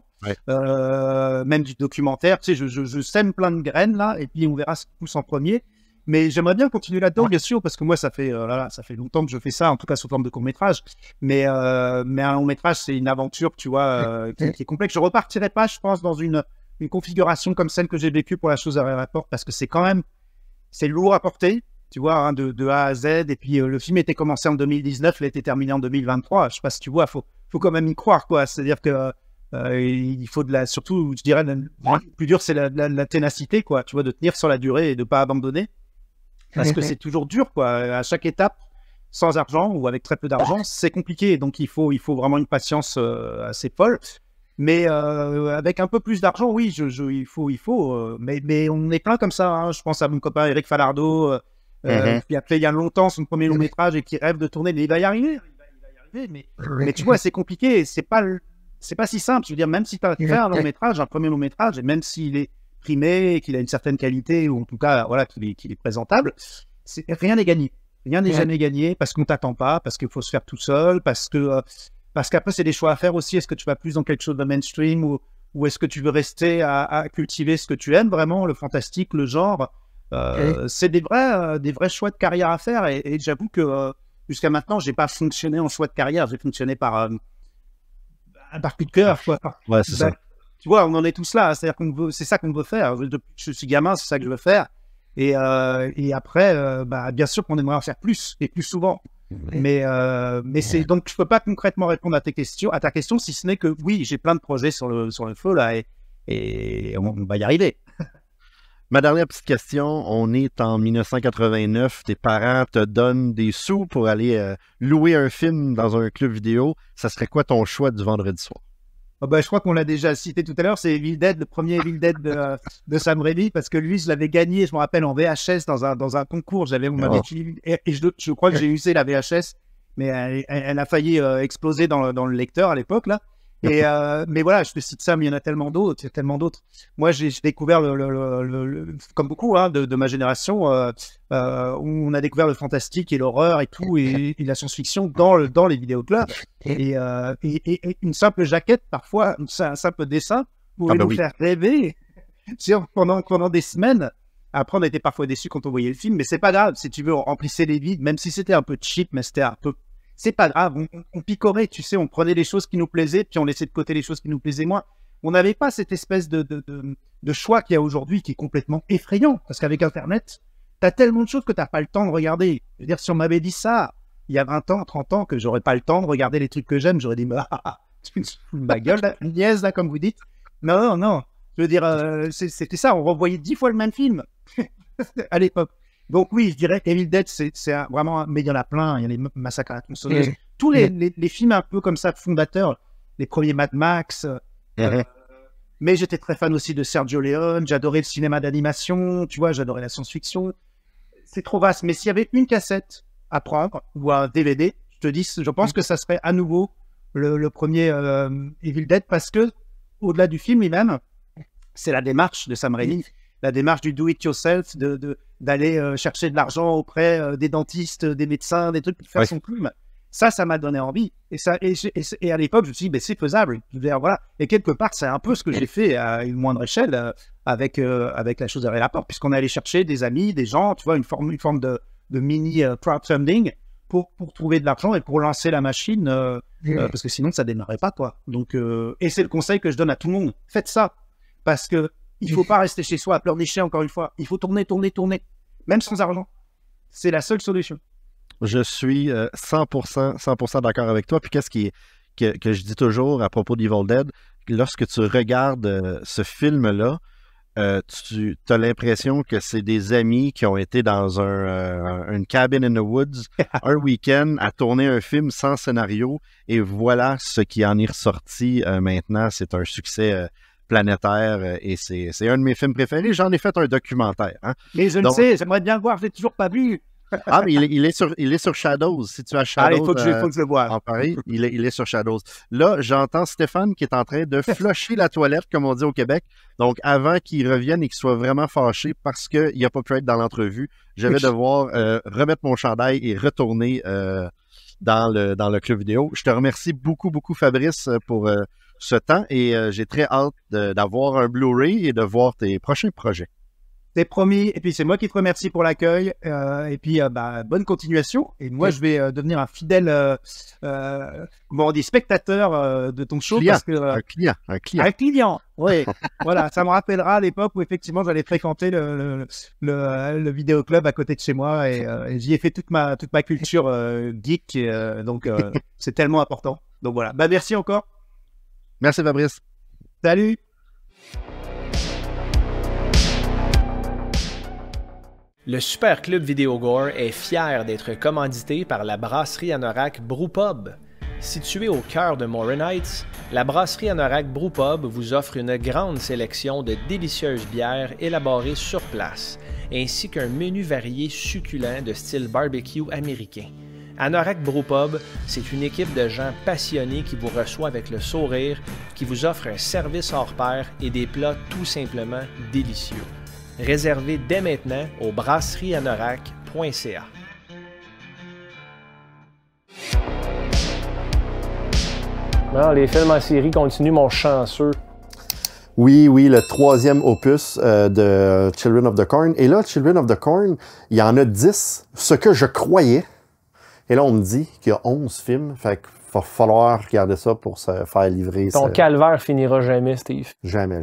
même du documentaire. Tu sais, je sème plein de graines là, et puis on verra ce qui pousse en premier. Mais j'aimerais bien continuer là-dedans, bien sûr, parce que moi, ça fait longtemps que je fais ça, en tout cas sous forme de court-métrage. Mais un long-métrage, c'est une aventure, tu vois, qui est complexe. Je repartirai pas, je pense, dans une configuration comme celle que j'ai vécue pour La chose à rapport, parce que c'est quand même, c'est lourd à porter, tu vois, hein, de A à Z. Et puis, le film était commencé en 2019, il a été terminé en 2023. Je sais pas si tu vois, faut quand même y croire, quoi. C'est-à-dire que il faut surtout, je dirais, le plus dur, c'est la ténacité, quoi. Tu vois, de tenir sur la durée et de pas abandonner. Parce que c'est toujours dur, quoi. À chaque étape, sans argent ou avec très peu d'argent, c'est compliqué. Donc, il faut vraiment une patience assez folle. Mais avec un peu plus d'argent, oui, il faut. Mais on est plein comme ça. Hein. Je pense à mon copain Eric Falardeau, qui a fait il y a longtemps son premier long métrage et qui rêve de tourner. Mais il va y arriver. Mais tu vois, c'est compliqué. C'est pas si simple. Je veux dire, même si tu as fait un long métrage, un premier long métrage, et même s'il est primé, qu'il a une certaine qualité, ou en tout cas, voilà, qu'il est présentable, rien n'est gagné. Rien n'est jamais gagné parce qu'on t'attend pas, parce qu'il faut se faire tout seul, parce qu'après, c'est des choix à faire aussi. Est-ce que tu vas plus dans quelque chose de mainstream ou est-ce que tu veux rester à cultiver ce que tu aimes vraiment, le fantastique, le genre c'est des vrais choix de carrière à faire et j'avoue que jusqu'à maintenant, j'ai pas fonctionné en choix de carrière. J'ai fonctionné par coup de cœur, quoi. Ouais, c'est ça. Tu vois, on en est tous là. C'est-à-dire c'est ça qu'on veut faire. Depuis que je suis gamin, c'est ça que je veux faire. Et après, bien sûr qu'on aimerait en faire plus et plus souvent. Mais c'est donc je peux pas concrètement répondre à ta question, si ce n'est que oui, j'ai plein de projets sur le feu là et on va y arriver. Ma dernière petite question, on est en 1989, tes parents te donnent des sous pour aller louer un film dans un club vidéo. Ça serait quoi ton choix du vendredi soir? Je crois qu'on l'a déjà cité tout à l'heure, c'est Evil Dead, le premier Evil Dead de Sam Raimi, parce que lui, je l'avais gagné, je me rappelle, en VHS dans un concours. On m'avait dit, et je crois que j'ai usé la VHS, mais elle a failli exploser dans le lecteur à l'époque, là. Mais voilà, je te cite ça, mais il y en a tellement d'autres. Moi, j'ai découvert, comme beaucoup hein, de ma génération, où on a découvert le fantastique et l'horreur et tout, et la science-fiction dans les vidéoclubs. Et une simple jaquette, parfois, un simple dessin, pouvait nous faire rêver pendant des semaines. Après, on était parfois déçus quand on voyait le film, mais c'est pas grave. Si tu veux, on remplissait les vides, même si c'était un peu cheap, mais c'était un peu... C'est pas grave, on picorait, tu sais, on prenait les choses qui nous plaisaient, puis on laissait de côté les choses qui nous plaisaient moins. On n'avait pas cette espèce de choix qu'il y a aujourd'hui qui est complètement effrayant, parce qu'avec Internet, t'as tellement de choses que t'as pas le temps de regarder. Je veux dire, si on m'avait dit ça il y a 20 ans, 30 ans, que j'aurais pas le temps de regarder les trucs que j'aime, j'aurais dit, tu me fous de ma gueule, là, niaise, là, comme vous dites. Non, je veux dire, c'était ça, on revoyait 10 fois le même film à l'époque. Donc oui, je dirais Evil Dead, c'est vraiment... Mais il y en a plein, il y a les massacres à la tronçonneuse. Tous les films un peu comme ça, fondateurs, les premiers Mad Max. Mais j'étais très fan aussi de Sergio Leone, j'adorais le cinéma d'animation, tu vois, j'adorais la science-fiction. C'est trop vaste. Mais s'il y avait une cassette à prendre, ou un DVD, je pense que ça serait à nouveau le premier Evil Dead, parce que, au-delà du film lui-même, c'est la démarche de Sam Raimi. La démarche du do-it-yourself, d'aller chercher de l'argent auprès des dentistes, des médecins, des trucs pour faire son plume. Ça m'a donné envie. Et à l'époque, je me suis dit, c'est faisable. Voilà. Et quelque part, c'est un peu ce que j'ai fait à une moindre échelle avec La chose à rapport, puisqu'on est allé chercher des amis, des gens, tu vois, une forme de mini crowdfunding pour trouver de l'argent et pour lancer la machine, parce que sinon ça démarrait pas, quoi. Donc, et c'est le conseil que je donne à tout le monde. Faites ça, parce que il faut pas rester chez soi à pleurnicher, encore une fois. Il faut tourner, même sans argent. C'est la seule solution. Je suis 100% d'accord avec toi. Puis qu'est-ce que je dis toujours à propos d'Evil Dead, lorsque tu regardes ce film-là, tu as l'impression que c'est des amis qui ont été dans une cabin in the woods un week-end à tourner un film sans scénario, et voilà ce qui en est ressorti maintenant. C'est un succès planétaire, et c'est un de mes films préférés. J'en ai fait un documentaire. Hein. Mais je le sais, j'aimerais bien le voir, je l'ai toujours pas vu. Ah, mais il est sur Shadows. Si tu as Shadows, il faut que je le voie. En Paris, il est sur Shadows. Là, j'entends Stéphane qui est en train de flusher la toilette, comme on dit au Québec. Donc, avant qu'il revienne et qu'il soit vraiment fâché parce qu'il n'a pas pu être dans l'entrevue, je vais devoir remettre mon chandail et retourner dans le club vidéo. Je te remercie beaucoup, Fabrice, pour ce temps, et j'ai très hâte d'avoir un Blu-ray et de voir tes prochains projets. C'est promis, et puis c'est moi qui te remercie pour l'accueil, et puis bonne continuation, et moi je vais devenir un fidèle comment on dit, spectateur de ton show. Client, parce que, un client, oui. Voilà, ça me rappellera l'époque où effectivement j'allais fréquenter le vidéoclub à côté de chez moi, et j'y ai fait toute ma culture geek, donc c'est tellement important. Donc voilà, merci encore. Merci Fabrice. Salut. Le Super Club Vidéogore est fier d'être commandité par la brasserie Anorak Brewpub. Située au cœur de Morin Heights, la brasserie Anorak Brewpub vous offre une grande sélection de délicieuses bières élaborées sur place, ainsi qu'un menu varié succulent de style barbecue américain. Anorak Brewpub, c'est une équipe de gens passionnés qui vous reçoit avec le sourire, qui vous offre un service hors pair et des plats tout simplement délicieux. Réservez dès maintenant au brasserieanorak.ca. Non, les films en série continuent, mon chanceux. Oui, le troisième opus de Children of the Corn. Et là, Children of the Corn, il y en a 10, ce que je croyais. Et là, on me dit qu'il y a 11 films. Fait qu'il va falloir regarder ça pour se faire livrer. Ton calvaire finira jamais, Steve. Jamais.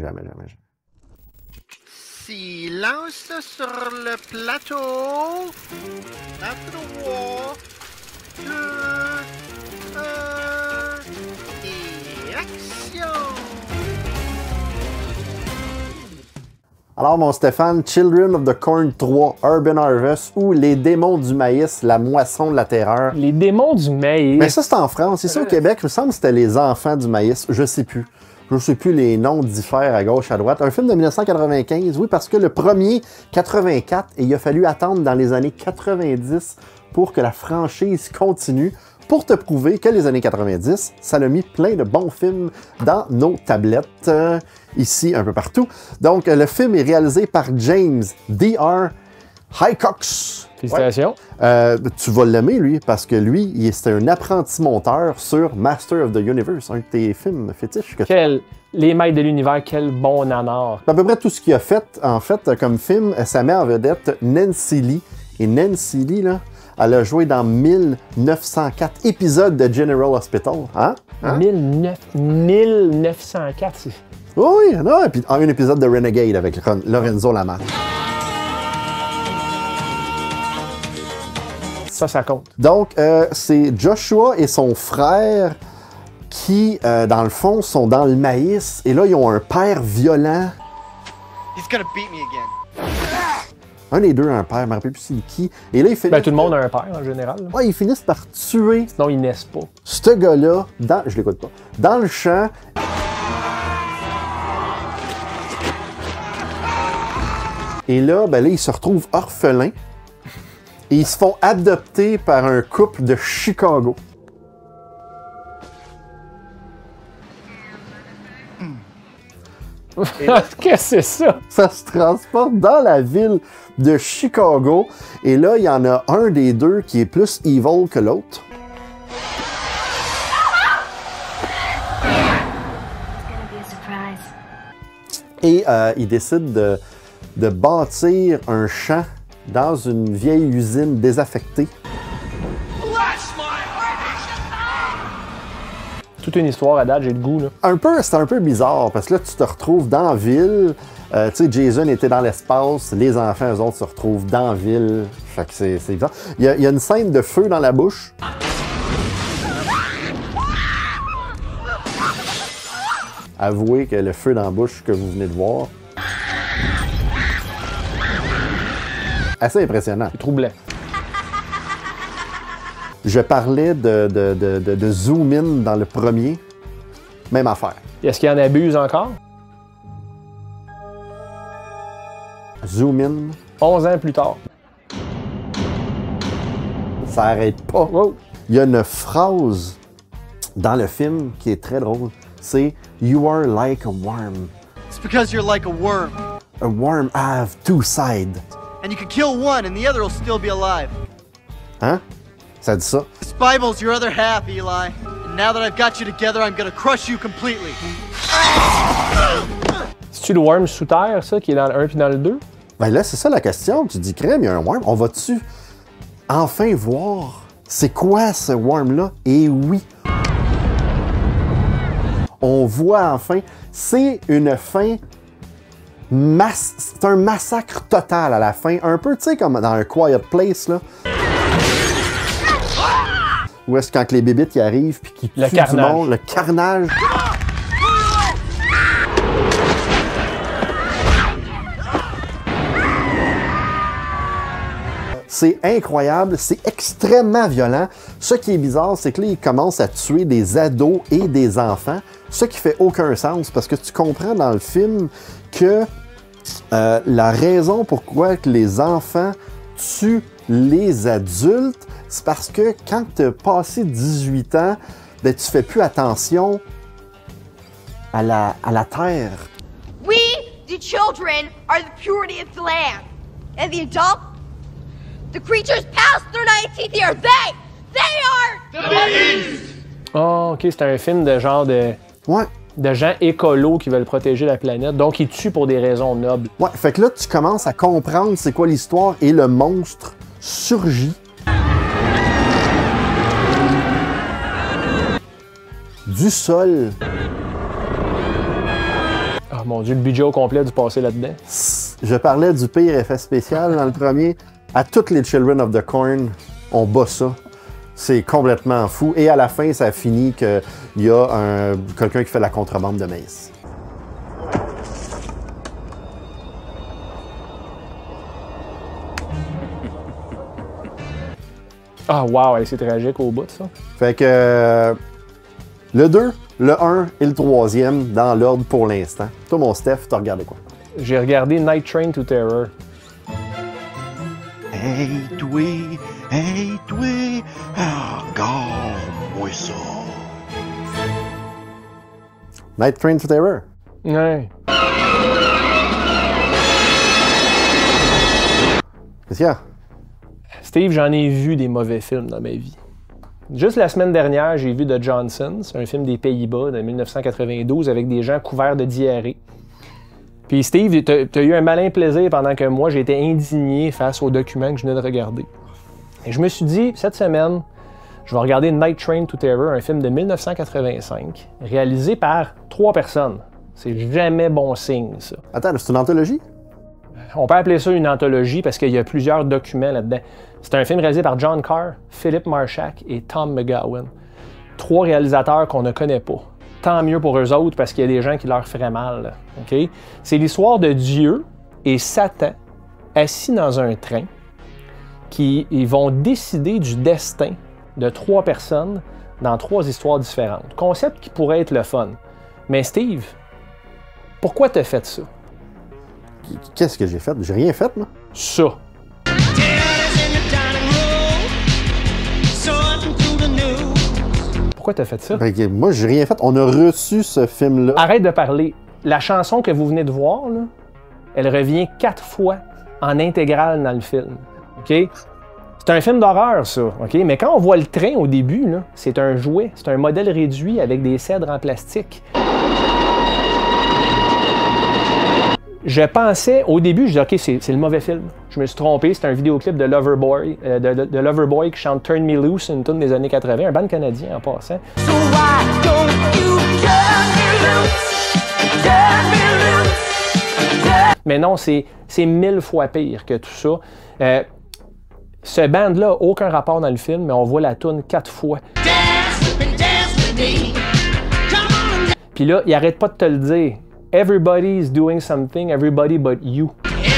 Silence sur le plateau. À 3, 2, 1, et action! Alors, mon Stéphane, Children of the Corn 3, Urban Harvest, ou Les démons du maïs, la moisson de la terreur. Les démons du maïs? Mais ça, c'est en France. Ici, au Québec, il me semble que c'était Les enfants du maïs. Je sais plus. Les noms diffèrent à gauche, à droite. Un film de 1995, oui, parce que le premier, 84, et il a fallu attendre dans les années 90 pour que la franchise continue, pour te prouver que les années 90, ça a mis plein de bons films dans nos tablettes, ici, un peu partout. Donc, le film est réalisé par James D.R. Hycox. Félicitations. Ouais. Tu vas l'aimer, lui, parce que lui, c'est un apprenti monteur sur Master of the Universe, un de tes films fétiches. Les Maîtres de l'Univers, quel bon nanar. À peu près tout ce qu'il a fait, en fait, comme film, ça met en vedette Nancy Lee. Et Nancy Lee, là, elle a joué dans 1904 épisodes de General Hospital. Hein? 1904, c'est... Oui, non, et puis un épisode de Renegade avec Lorenzo Lamas. Ça compte. Donc, c'est Joshua et son frère qui, dans le fond, sont dans le maïs. Et là, ils ont un père violent. He's gonna beat me again. Un des deux a un père, je me rappelle plus c'est qui. Et là, il finit. Tout le monde a un père, en général. Ouais, ils finissent par tuer. Sinon, ils naissent pas. Ce gars-là, je l'écoute pas, dans le champ. Et là, ils se retrouvent orphelins. Et ils se font adopter par un couple de Chicago. Qu'est-ce que c'est ça? Ça se transporte dans la ville de Chicago. Et là, il y en a un des deux qui est plus evil que l'autre. Et il décide de bâtir un champ dans une vieille usine désaffectée. What Toute une histoire à date, j'ai le goût. Là. C'est un peu bizarre parce que là, tu te retrouves dans la ville. Tu sais, Jason était dans l'espace, les enfants, eux autres, se retrouvent dans la ville. Fait que c'est bizarre. Il y a une scène de feu dans la bouche. Avouez que le feu dans la bouche que vous venez de voir, assez impressionnant. C'est troublant. Je parlais de zoom in dans le premier. Même affaire. Est-ce qu'il y en abuse encore? Zoom in. 11 ans plus tard. Ça arrête pas. Wow. Il y a une phrase dans le film qui est très drôle. C'est « You are like a worm. It's because you're like a worm. A worm have two sides. And you can kill one and the other will still be alive. » Hein? Ça dit ça. This Bible's your other half, Eli. And now that I've got you together, I'm gonna crush you completely. C'est-tu le worm sous terre, ça, qui est dans le 1 puis dans le 2? Ben là, c'est ça la question. Tu dis, crème, il y a un worm. On va-tu enfin voir c'est quoi ce worm-là? Et oui. On voit enfin. C'est une fin. C'est un massacre total à la fin. Un peu, tu sais, comme dans un Quiet Place, là. Où est-ce quand les bébites y arrivent puis qui tuent du monde, le carnage. C'est incroyable, c'est extrêmement violent. Ce qui est bizarre, c'est que là, ils commencent à tuer des ados et des enfants, ce qui fait aucun sens parce que tu comprends dans le film que la raison pourquoi que les enfants tuent les adultes, c'est parce que quand tu as passé 18 ans, ben, tu fais plus attention à la terre. We, the children, are the purity of the land. And the adults, the creatures past their 19th year, they are the beast! Oh, ok, c'est un film de genre de... Ouais. De gens écolos qui veulent protéger la planète, donc ils tuent pour des raisons nobles. Ouais, fait que là, tu commences à comprendre c'est quoi l'histoire et le monstre surgit. Du sol. Oh mon Dieu, le budget au complet du passé là-dedans. Je parlais du pire effet spécial dans le premier. À toutes les Children of the Corn, on bat ça. C'est complètement fou. Et à la fin, ça finit qu'il y a quelqu'un qui fait la contrebande de maïs. Ah wow, c'est tragique au bout de ça. Fait que le 2, le 1 et le 3e dans l'ordre pour l'instant. Toi, mon Steph, t'as regardé quoi? J'ai regardé Night Train to Terror. Hey toi, regarde-moi ça. Night Train to Terror? Ouais. Qu'est-ce qu'il y a? Steve, j'en ai vu des mauvais films dans ma vie. Juste la semaine dernière, j'ai vu The Johnsons, c'est un film des Pays-Bas de 1992 avec des gens couverts de diarrhée. Puis Steve, t'as eu un malin plaisir pendant que moi, j'ai été indigné face au document que je venais de regarder. Et je me suis dit, cette semaine, je vais regarder Night Train to Terror, un film de 1985, réalisé par 3 personnes. C'est jamais bon signe, ça. Attends, c'est une anthologie? On peut appeler ça une anthologie parce qu'il y a plusieurs documents là-dedans. C'est un film réalisé par John Carr, Philip Marshak et Tom McGowan. 3 réalisateurs qu'on ne connaît pas. Tant mieux pour eux autres parce qu'il y a des gens qui leur feraient mal. Okay? C'est l'histoire de Dieu et Satan assis dans un train qui ils vont décider du destin de 3 personnes dans 3 histoires différentes. Concept qui pourrait être le fun. Mais Steve, pourquoi t'as fait ça? Qu'est-ce que j'ai fait? J'ai rien fait, moi. Ça. Pourquoi t'as fait ça? Ben, moi, j'ai rien fait. On a reçu ce film-là. Arrête de parler. La chanson que vous venez de voir, là, elle revient 4 fois en intégrale dans le film. OK? C'est un film d'horreur, ça. OK? Mais quand on voit le train au début, là, c'est un jouet. C'est un modèle réduit avec des cèdres en plastique. Je pensais, au début, je disais, OK, c'est le mauvais film. Je me suis trompé, c'est un vidéoclip de Loverboy, de Loverboy qui chante Turn Me Loose, une tune des années 80, un band canadien en passant. So why don't you turn me loose? Turn me loose. Mais non, c'est 1000 fois pire que tout ça. Ce band-là n'a aucun rapport dans le film, mais on voit la tune 4 fois. Puis là, il arrête pas de te le dire. Everybody's doing something, everybody but you.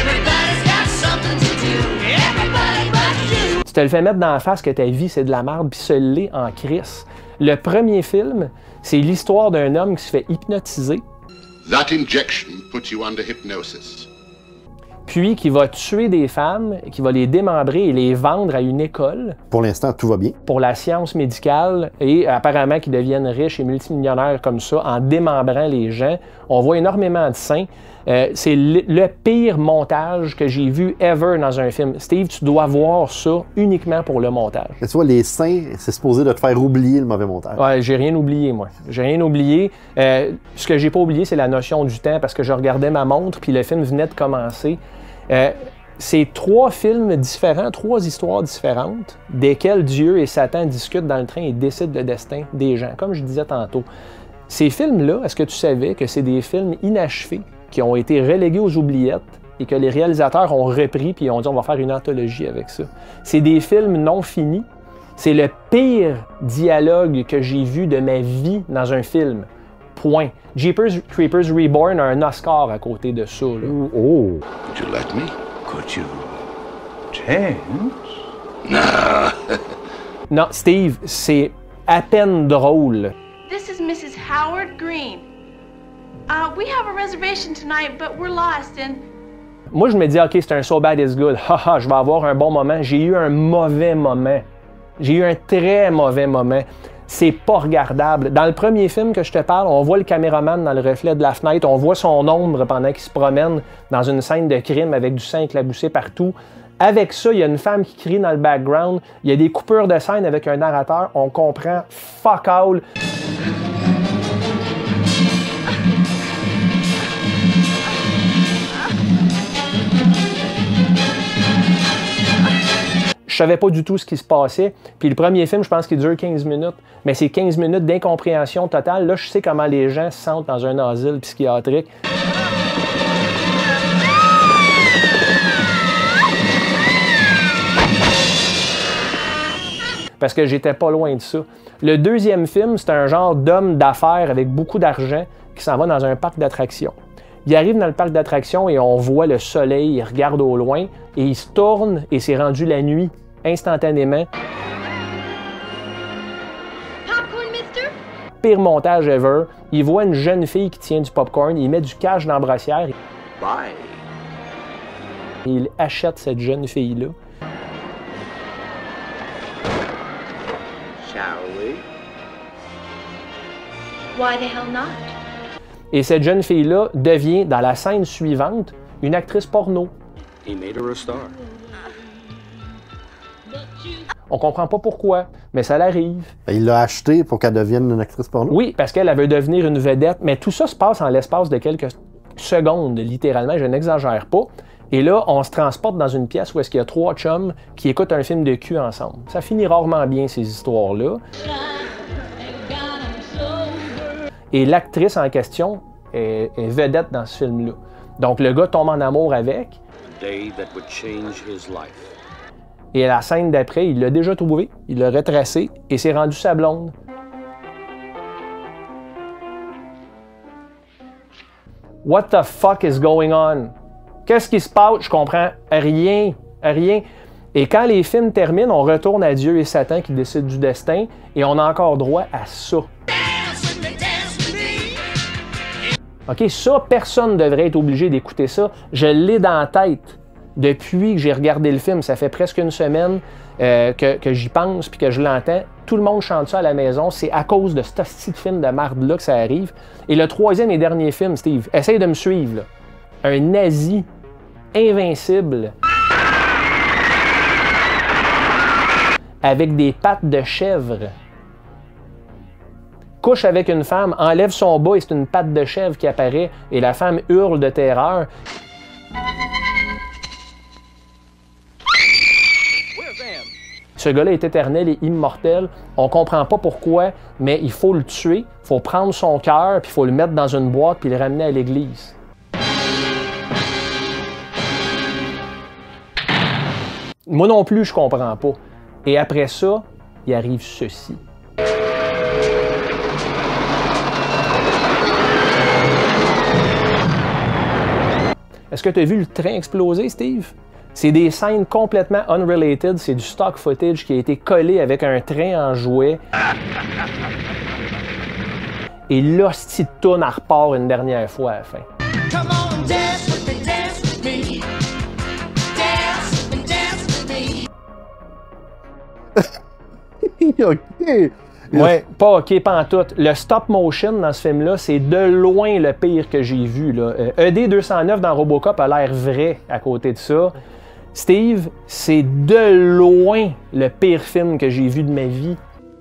Tu te le fais mettre dans la face que ta vie c'est de la merde, puis se l'est en crise. Le premier film, c'est l'histoire d'un homme qui se fait hypnotiser. That injection puts you under hypnosis. Puis qui va tuer des femmes, qui va les démembrer et les vendre à une école. Pour l'instant, tout va bien. Pour la science médicale et apparemment qu'ils deviennent riches et multimillionnaires comme ça en démembrant les gens. On voit énormément de seins. C'est le pire montage que j'ai vu ever dans un film. Steve, tu dois voir ça uniquement pour le montage. Mais tu vois, les seins, c'est supposé de te faire oublier le mauvais montage. Ouais, j'ai rien oublié, moi. J'ai rien oublié. Ce que j'ai pas oublié, c'est la notion du temps parce que je regardais ma montre puis le film venait de commencer. C'est 3 films différents, 3 histoires différentes, desquelles Dieu et Satan discutent dans le train et décident le destin des gens, comme je disais tantôt. Ces films-là, est-ce que tu savais que c'est des films inachevés qui ont été relégués aux oubliettes et que les réalisateurs ont repris puis ont dit on va faire une anthologie avec ça? C'est des films non finis. C'est le pire dialogue que j'ai vu de ma vie dans un film. Point. Jeepers Creepers Reborn a un Oscar à côté de ça. Là. Oh! Would you let me? Could you change? Nah. Non, Steve, c'est à peine drôle. This is Mrs. Howard Green. We have a reservation tonight, but we're lost and... Moi, je me dis, OK, c'est un So Bad It's Good. Haha, je vais avoir un bon moment. J'ai eu un mauvais moment. J'ai eu un très mauvais moment. C'est pas regardable. Dans le premier film que je te parle, on voit le caméraman dans le reflet de la fenêtre, on voit son ombre pendant qu'il se promène dans une scène de crime avec du sang éclaboussé partout. Avec ça, il y a une femme qui crie dans le background, il y a des coupures de scène avec un narrateur, on comprend fuck all. Je savais pas du tout ce qui se passait. Puis le premier film, je pense qu'il dure 15 minutes. Mais c'est 15 minutes d'incompréhension totale. Là, je sais comment les gens se sentent dans un asile psychiatrique. Parce que j'étais pas loin de ça. Le deuxième film, c'est un genre d'homme d'affaires avec beaucoup d'argent qui s'en va dans un parc d'attractions. Il arrive dans le parc d'attractions et on voit le soleil, il regarde au loin et il se tourne et c'est rendu la nuit, instantanément. Popcorn, mister? Pire montage ever. Il voit une jeune fille qui tient du popcorn, il met du cash dans la brassière. Bye. Et il achète cette jeune fille-là. Shall we? Why the hell not? Et cette jeune fille-là devient, dans la scène suivante, une actrice porno. He made her a star. On comprend pas pourquoi, mais ça l'arrive. Il l'a acheté pour qu'elle devienne une actrice porno? Oui, parce qu'elle veut devenir une vedette, mais tout ça se passe en l'espace de quelques secondes, littéralement, je n'exagère pas. Et là, on se transporte dans une pièce où est-ce qu'il y a 3 chums qui écoutent un film de cul ensemble. Ça finit rarement bien, ces histoires-là. Et l'actrice en question est vedette dans ce film-là. Donc le gars tombe en amour avec. Et à la scène d'après, il l'a déjà trouvé, il l'a retracé et s'est rendu sa blonde. What the fuck is going on? Qu'est-ce qui se passe? Je comprends rien, rien. Et quand les films terminent, on retourne à Dieu et Satan qui décident du destin et on a encore droit à ça. OK, ça, personne ne devrait être obligé d'écouter ça. Je l'ai dans la tête depuis que j'ai regardé le film. Ça fait presque une semaine que j'y pense puis que je l'entends. Tout le monde chante ça à la maison. C'est à cause de ce petit film de marde-là que ça arrive. Et le troisième et dernier film, Steve, essaye de me suivre, là. Un nazi invincible avec des pattes de chèvre. Couche avec une femme, enlève son bas et c'est une patte de chèvre qui apparaît et la femme hurle de terreur. Ce gars-là est éternel et immortel. On comprend pas pourquoi, mais il faut le tuer, il faut prendre son cœur, puis il faut le mettre dans une boîte, puis le ramener à l'église. Moi non plus, je comprends pas. Et après ça, il arrive ceci. Est-ce que tu as vu le train exploser, Steve? C'est des scènes complètement unrelated, c'est du stock footage qui a été collé avec un train en jouet. Et l'hostie de toune en repart une dernière fois à la fin. Come on, dance with me, dance with me. Dance and dance with me. OK. Ouais, pas OK, pas en tout. Le stop motion dans ce film-là, c'est de loin le pire que j'ai vu. Là. ED209 dans Robocop a l'air vrai à côté de ça. Steve, c'est de loin le pire film que j'ai vu de ma vie.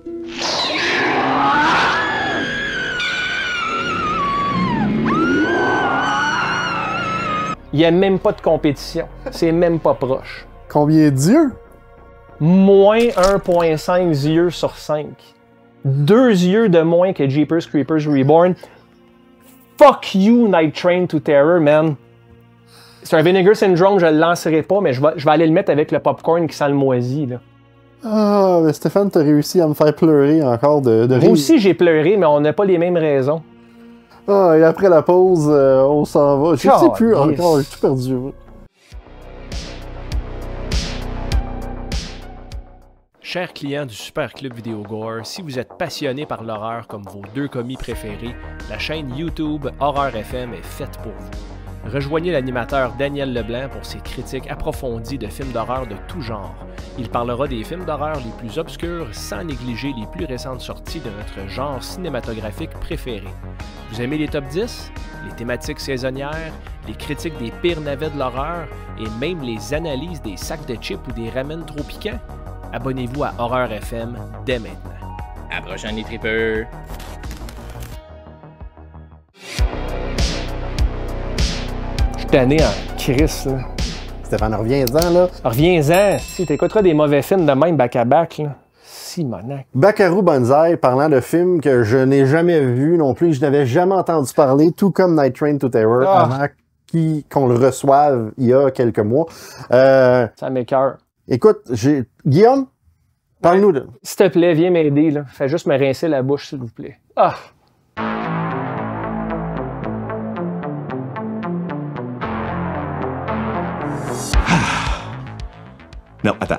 Il n'y a même pas de compétition. C'est même pas proche. Combien d'yeux? Moins 1,5 yeux sur 5. 2 yeux de moins que Jeepers Creepers Reborn. Fuck you, Night Train to Terror, man. C'est un Vinegar Syndrome, je le lancerai pas, mais je vais aller le mettre avec le popcorn qui sent le moisi, là. Ah, mais Stéphane, t'as réussi à me faire pleurer encore de Moi rire. aussi, j'ai pleuré, mais on n'a pas les mêmes raisons. Ah, et après la pause, on s'en va. Je sais plus encore, j'ai tout perdu. Chers clients du Super Club Vidéo Gore, si vous êtes passionné par l'horreur comme vos deux commis préférés, la chaîne YouTube Horreur FM est faite pour vous. Rejoignez l'animateur Daniel Leblanc pour ses critiques approfondies de films d'horreur de tout genre. Il parlera des films d'horreur les plus obscurs sans négliger les plus récentes sorties de notre genre cinématographique préféré. Vous aimez les top 10, les thématiques saisonnières, les critiques des pires navets de l'horreur et même les analyses des sacs de chips ou des ramen trop piquants? Abonnez-vous à Horreur FM dès maintenant. À la prochaine, les tripeurs! Je suis tanné en Chris, là. Stéphane, reviens-en, là. Reviens-en. Si t'écouteras des mauvais films de même back-à-back, là. Simonac. Bakaru Banzai, parlant de films que je n'ai jamais vus non plus, je n'avais jamais entendu parler, tout comme Night Train to Terror, avant qu'on le reçoive il y a quelques mois. Ça m'écoeure. Écoute, Guillaume, parle-nous de... S'il te plaît, viens m'aider, là. Fais juste me rincer la bouche, s'il vous plaît. Ah! Non, attends.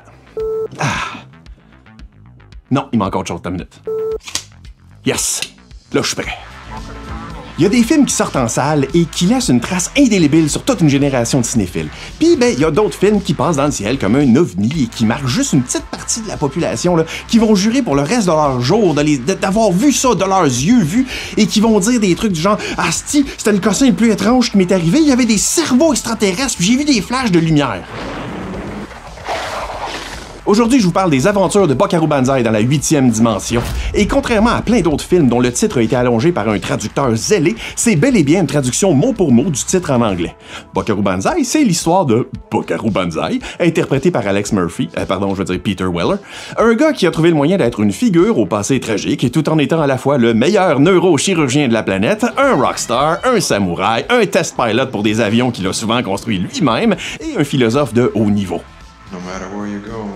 Non, il manque encore de chose, 1 minute. Yes! Là, je suis prêt. Il y a des films qui sortent en salle et qui laissent une trace indélébile sur toute une génération de cinéphiles. Puis, ben, il y a d'autres films qui passent dans le ciel comme un ovni et qui marquent juste une petite partie de la population, là, qui vont jurer pour le reste de leur jour d'avoir vu ça de leurs yeux vus et qui vont dire des trucs du genre « Asti, c'était le cossin le plus étrange qui m'est arrivé, il y avait des cerveaux extraterrestres puis j'ai vu des flashs de lumière. » Aujourd'hui, je vous parle des aventures de Bakaru Banzai dans la 8e dimension. Et contrairement à plein d'autres films dont le titre a été allongé par un traducteur zélé, c'est bel et bien une traduction mot pour mot du titre en anglais. Bakaru Banzai, c'est l'histoire de Bakaru Banzai, interprété par Alex Murphy, Peter Weller, un gars qui a trouvé le moyen d'être une figure au passé tragique tout en étant à la fois le meilleur neurochirurgien de la planète, un rockstar, un samouraï, un test pilot pour des avions qu'il a souvent construits lui-même et un philosophe de haut niveau. No matter where you go,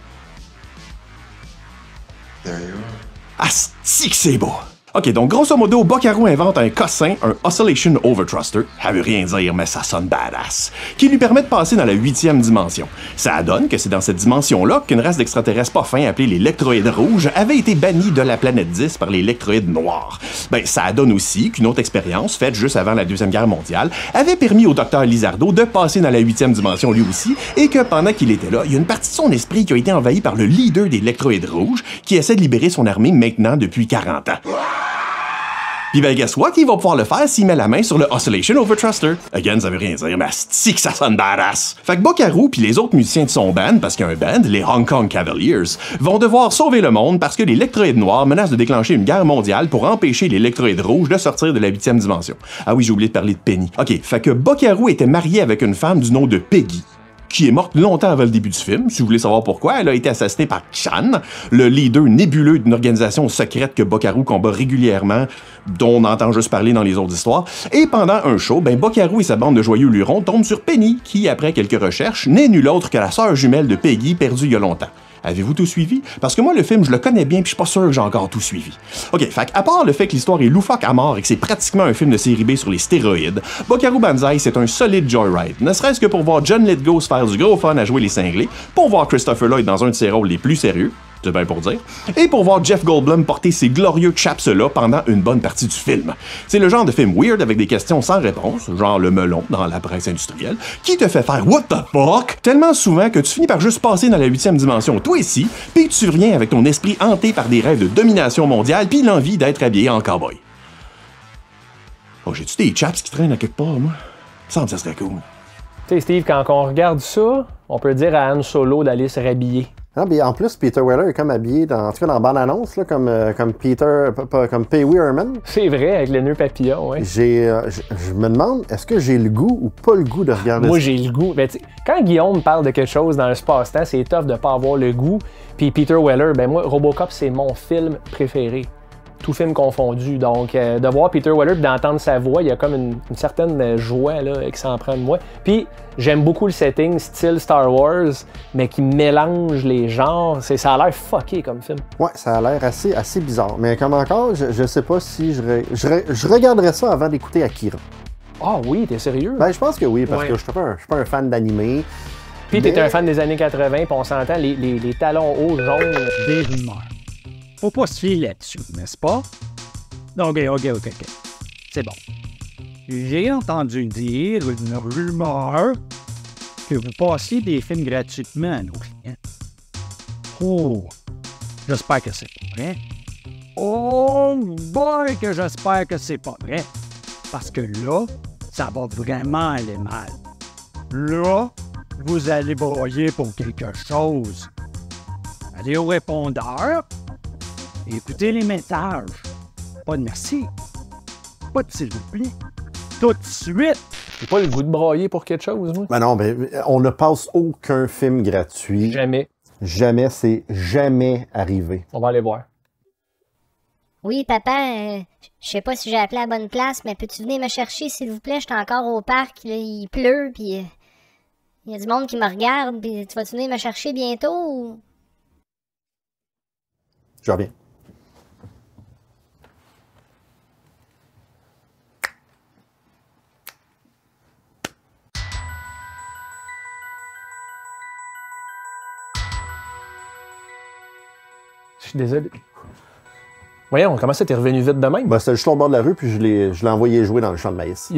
there you are. Asti que c'est beau! Ok, donc grosso modo, Bakaru invente un cossin, un Oscillation Overthruster, ça veut rien dire, mais ça sonne badass, qui lui permet de passer dans la 8e dimension. Ça donne que c'est dans cette dimension-là qu'une race d'extraterrestres pas fins appelée les Lectroïdes rouges avait été bannie de la planète 10 par les Lectroïdes noirs. Ben, ça donne aussi qu'une autre expérience, faite juste avant la Deuxième Guerre mondiale, avait permis au Dr Lizardo de passer dans la 8e dimension lui aussi, et que pendant qu'il était là, il y a une partie de son esprit qui a été envahie par le leader des Lectroïdes rouges, qui essaie de libérer son armée maintenant depuis 40 ans. Pis ben, guess what? Il va pouvoir le faire s'il met la main sur le Oscillation Overthruster. Again, ça veut rien dire, mais asti que ça sonne badass. Fait que Bakaru pis les autres musiciens de son band, parce qu'il y a un band, les Hong Kong Cavaliers, vont devoir sauver le monde parce que les Lectroïdes noirs menacent de déclencher une guerre mondiale pour empêcher les Lectroïdes rouges de sortir de la 8e dimension. Ah oui, j'ai oublié de parler de Penny. Ok, fait que Bakaru était marié avec une femme du nom de Peggy. qui est morte longtemps avant le début du film. Si vous voulez savoir pourquoi, elle a été assassinée par Chan, le leader nébuleux d'une organisation secrète que Bokaru combat régulièrement, dont on entend juste parler dans les autres histoires. Et pendant un show, Bokaru et sa bande de joyeux lurons tombent sur Penny, qui, après quelques recherches, n'est nulle autre que la sœur jumelle de Peggy, perdue il y a longtemps. Avez-vous tout suivi? Parce que moi, le film, je le connais bien, puis je suis pas sûr que j'ai encore tout suivi. Ok, fait à part le fait que l'histoire est loufoque à mort et que c'est pratiquement un film de série B sur les stéroïdes, Bokaru Banzai, c'est un solide joyride. Ne serait-ce que pour voir John Lithgow se faire du gros fun à jouer les cinglés, pour voir Christopher Lloyd dans un de ses rôles les plus sérieux, c'est bien pour dire, et pour voir Jeff Goldblum porter ses glorieux chaps-là pendant une bonne partie du film. C'est le genre de film weird avec des questions sans réponse, genre le melon dans la presse industrielle, qui te fait faire « What the fuck? » tellement souvent que tu finis par juste passer dans la 8e dimension, toi ici, puis tu reviens avec ton esprit hanté par des rêves de domination mondiale puis l'envie d'être habillé en cowboy. Oh, j'ai-tu des chaps qui traînent à quelque part, moi? Ça me semble que ça serait cool. Tu sais, Steve, quand on regarde ça, on peut dire à Han Solo d'aller se rhabiller. Ah, mais en plus, Peter Weller est comme habillé, en tout cas dans la bande-annonce, là, comme Peter, comme Pee Wee Herman. C'est vrai, avec le nœud papillon, oui. Je me demande, est-ce que j'ai le goût ou pas le goût de regarder Moi, ça? j'ai le goût. Ben, quand Guillaume parle de quelque chose dans un espace-temps, c'est tough de pas avoir le goût. Puis Peter Weller, ben moi, Robocop, c'est mon film préféré. Tout film confondu. Donc, de voir Peter Weller et d'entendre sa voix, il y a comme une certaine joie là, qui s'en prend de moi. Puis, j'aime beaucoup le setting, style Star Wars, mais qui mélange les genres. Ça a l'air fucké comme film. Ouais, ça a l'air assez bizarre. Mais comme encore, je sais pas si je regarderais ça avant d'écouter Akira. Ah oui, t'es sérieux? Ben, je pense que oui, parce que je suis pas un fan d'animé. Puis, t'es un fan des années 80, puis on s'entend les talons hauts jaunes. Des rumeurs. Faut pas se fier là-dessus, n'est-ce pas? OK. C'est bon. J'ai entendu dire une rumeur que vous passiez des films gratuitement à nos clients. Oh, j'espère que c'est pas vrai. Oh boy, que j'espère que c'est pas vrai. Parce que là, ça va vraiment aller mal. Là, vous allez broyer pour quelque chose. Allez au répondeur. Écoutez les messages. Pas de merci. Pas de s'il vous plaît. Tout de suite. J'ai pas le goût de brailler pour quelque chose, moi. Ben non, on ne passe aucun film gratuit. Jamais. Jamais, c'est jamais arrivé. On va aller voir. Oui, papa, je sais pas si j'ai appelé à la bonne place, mais peux-tu venir me chercher, s'il vous plaît? J'étais encore au parc, là, il pleut, puis il y a du monde qui me regarde, puis tu vas-tu venir me chercher bientôt ou... Je reviens. Je suis désolé. Voyons, comment ça, t'es revenu vite de même? Ben, c'était juste au bord de la rue, puis je l'ai envoyé jouer dans le champ de maïs.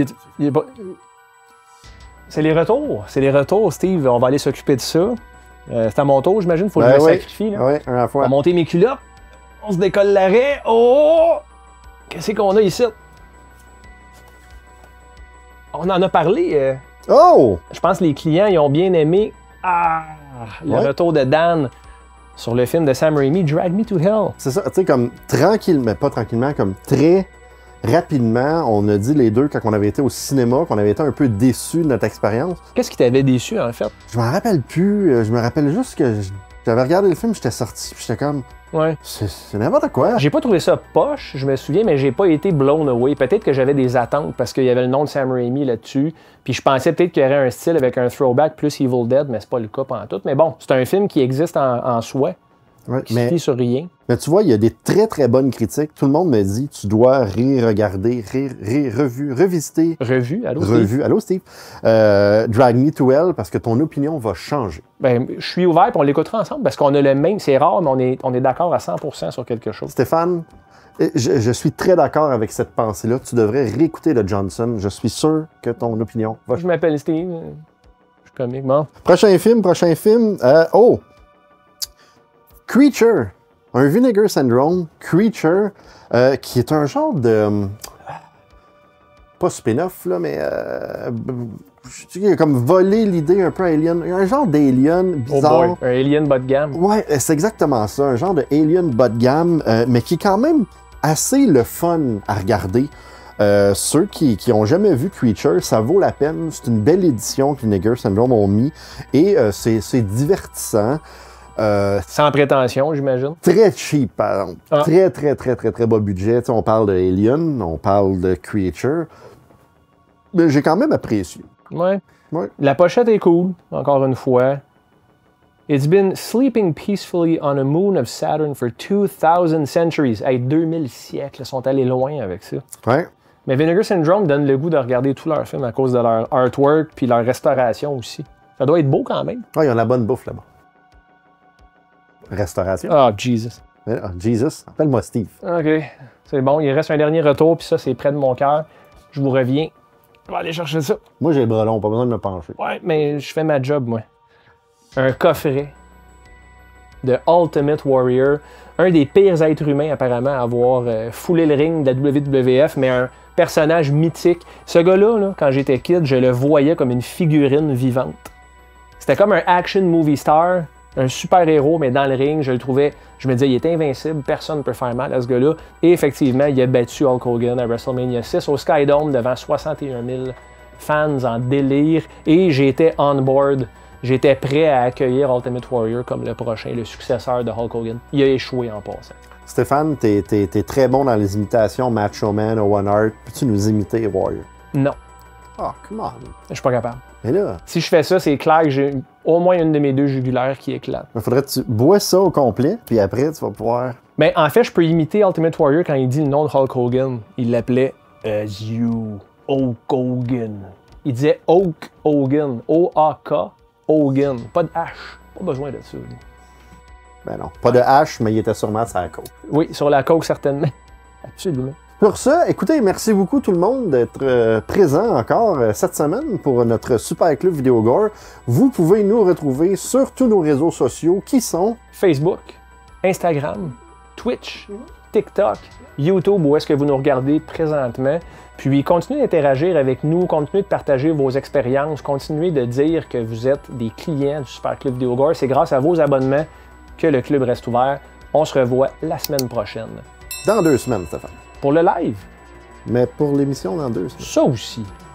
C'est les retours. C'est les retours, Steve. On va aller s'occuper de ça. C'est à mon tour, j'imagine. Faut que je me sacrifie. Oui, un à la fois. On va monter mes culottes. On se décolle l'arrêt. Oh! Qu'est-ce qu'on a ici? On en a parlé. Oh! Je pense que les clients, ils ont bien aimé le retour de Dan sur le film de Sam Raimi, Drag Me to Hell. C'est ça, tu sais, comme tranquillement, mais pas tranquillement, comme très rapidement, on a dit les deux quand on avait été au cinéma, qu'on avait été un peu déçus de notre expérience. Qu'est-ce qui t'avait déçu, en fait? Je m'en rappelle plus. Je me rappelle juste que j'avais regardé le film, j'étais sorti, puis j'étais comme... Ouais. C'est n'importe quoi. J'ai pas trouvé ça poche, je me souviens, mais j'ai pas été blown away. Peut-être que j'avais des attentes parce qu'il y avait le nom de Sam Raimi là-dessus. Puis je pensais peut-être qu'il y aurait un style avec un throwback plus Evil Dead, mais c'est pas le cas pantoute. Mais bon, c'est un film qui existe en soi. Ouais, qui se fie sur rien. Mais tu vois, il y a des très très bonnes critiques. Tout le monde me dit, tu dois regarder, revisiter. Revu, allô Steve? Revu, allô Steve. Drag Me to Hell, parce que ton opinion va changer. Ben, je suis ouvert et on l'écoutera ensemble parce qu'on a le même, c'est rare, mais on est d'accord à 100% sur quelque chose. Stéphane, je suis très d'accord avec cette pensée-là. Tu devrais réécouter le Johnson. Je suis sûr que ton opinion va changer. Je m'appelle Steve. Je suis comique, bon. Prochain film. Creature, un Vinegar Syndrome, Creature, qui est un genre de... pas spin-off, là, mais... il a comme volé l'idée un peu Alien, un genre d'Alien bizarre. Oh boy, un Alien bas de gamme. Ouais, c'est exactement ça, un genre de Alien bas de gamme, mais qui est quand même assez le fun à regarder. Ceux qui ont jamais vu Creature, ça vaut la peine. C'est une belle édition que Vinegar Syndrome ont mis. Et c'est divertissant. Sans prétention, j'imagine. Très cheap, par exemple. Très bas budget. T'sais, on parle de Alien, on parle de Creature. Mais j'ai quand même apprécié. Ouais. La pochette est cool, encore une fois. It's been sleeping peacefully on a moon of Saturn for 2000 centuries. Hey, 2000 siècles, ils sont allés loin avec ça. Ouais. Mais Vinegar Syndrome donne le goût de regarder tous leurs films à cause de leur artwork puis leur restauration aussi. Ça doit être beau quand même. Ah, ils ont la bonne bouffe là-bas. Restauration. Ah, Jesus. Jesus, appelle-moi Steve. OK, c'est bon. Il reste un dernier retour, puis ça, c'est près de mon cœur. Je vous reviens. Je vais aller chercher ça. Moi, j'ai le bras long, pas besoin de me pencher. Ouais, mais je fais ma job, moi. Un coffret de Ultimate Warrior. Un des pires êtres humains, apparemment, à avoir foulé le ring de la WWF, mais un personnage mythique. Ce gars-là, là, quand j'étais kid, je le voyais comme une figurine vivante. C'était comme un action movie star, un super-héros, mais dans le ring, je le trouvais, je me disais, il est invincible, personne ne peut faire mal à ce gars-là. Et effectivement, il a battu Hulk Hogan à WrestleMania 6 au Skydome devant 61 000 fans en délire. Et j'étais on board, j'étais prêt à accueillir Ultimate Warrior comme le prochain, le successeur de Hulk Hogan. Il a échoué en passant. Stéphane, t'es très bon dans les imitations Macho Man, Owen Hart. Peux-tu nous imiter, Warrior? Non. Oh, come on. Je suis pas capable. Mais là... Si je fais ça, c'est clair que j'ai au moins une de mes deux jugulaires qui éclate. Il faudrait que tu bois ça au complet, puis après, tu vas pouvoir... Mais en fait, je peux imiter Ultimate Warrior quand il dit le nom de Hulk Hogan. Il l'appelait As You, Hulk Hogan. Il disait Hulk Hogan. O-A-K, Hogan. Pas de H. Pas besoin de ça. Ben non. Pas de H, mais il était sûrement sur la coke. Oui, sur la coke, certainement. Absolument. Pour ça, écoutez, merci beaucoup tout le monde d'être présent encore cette semaine pour notre Super Club Vidéo Gore. Vous pouvez nous retrouver sur tous nos réseaux sociaux qui sont Facebook, Instagram, Twitch, TikTok, YouTube, où est-ce que vous nous regardez présentement. Puis continuez d'interagir avec nous, continuez de partager vos expériences, continuez de dire que vous êtes des clients du Super Club Vidéo Gore. C'est grâce à vos abonnements que le club reste ouvert. On se revoit la semaine prochaine. Dans 2 semaines, Stéphane. Pour le live. Mais pour l'émission dans 2 semaines. Ça aussi.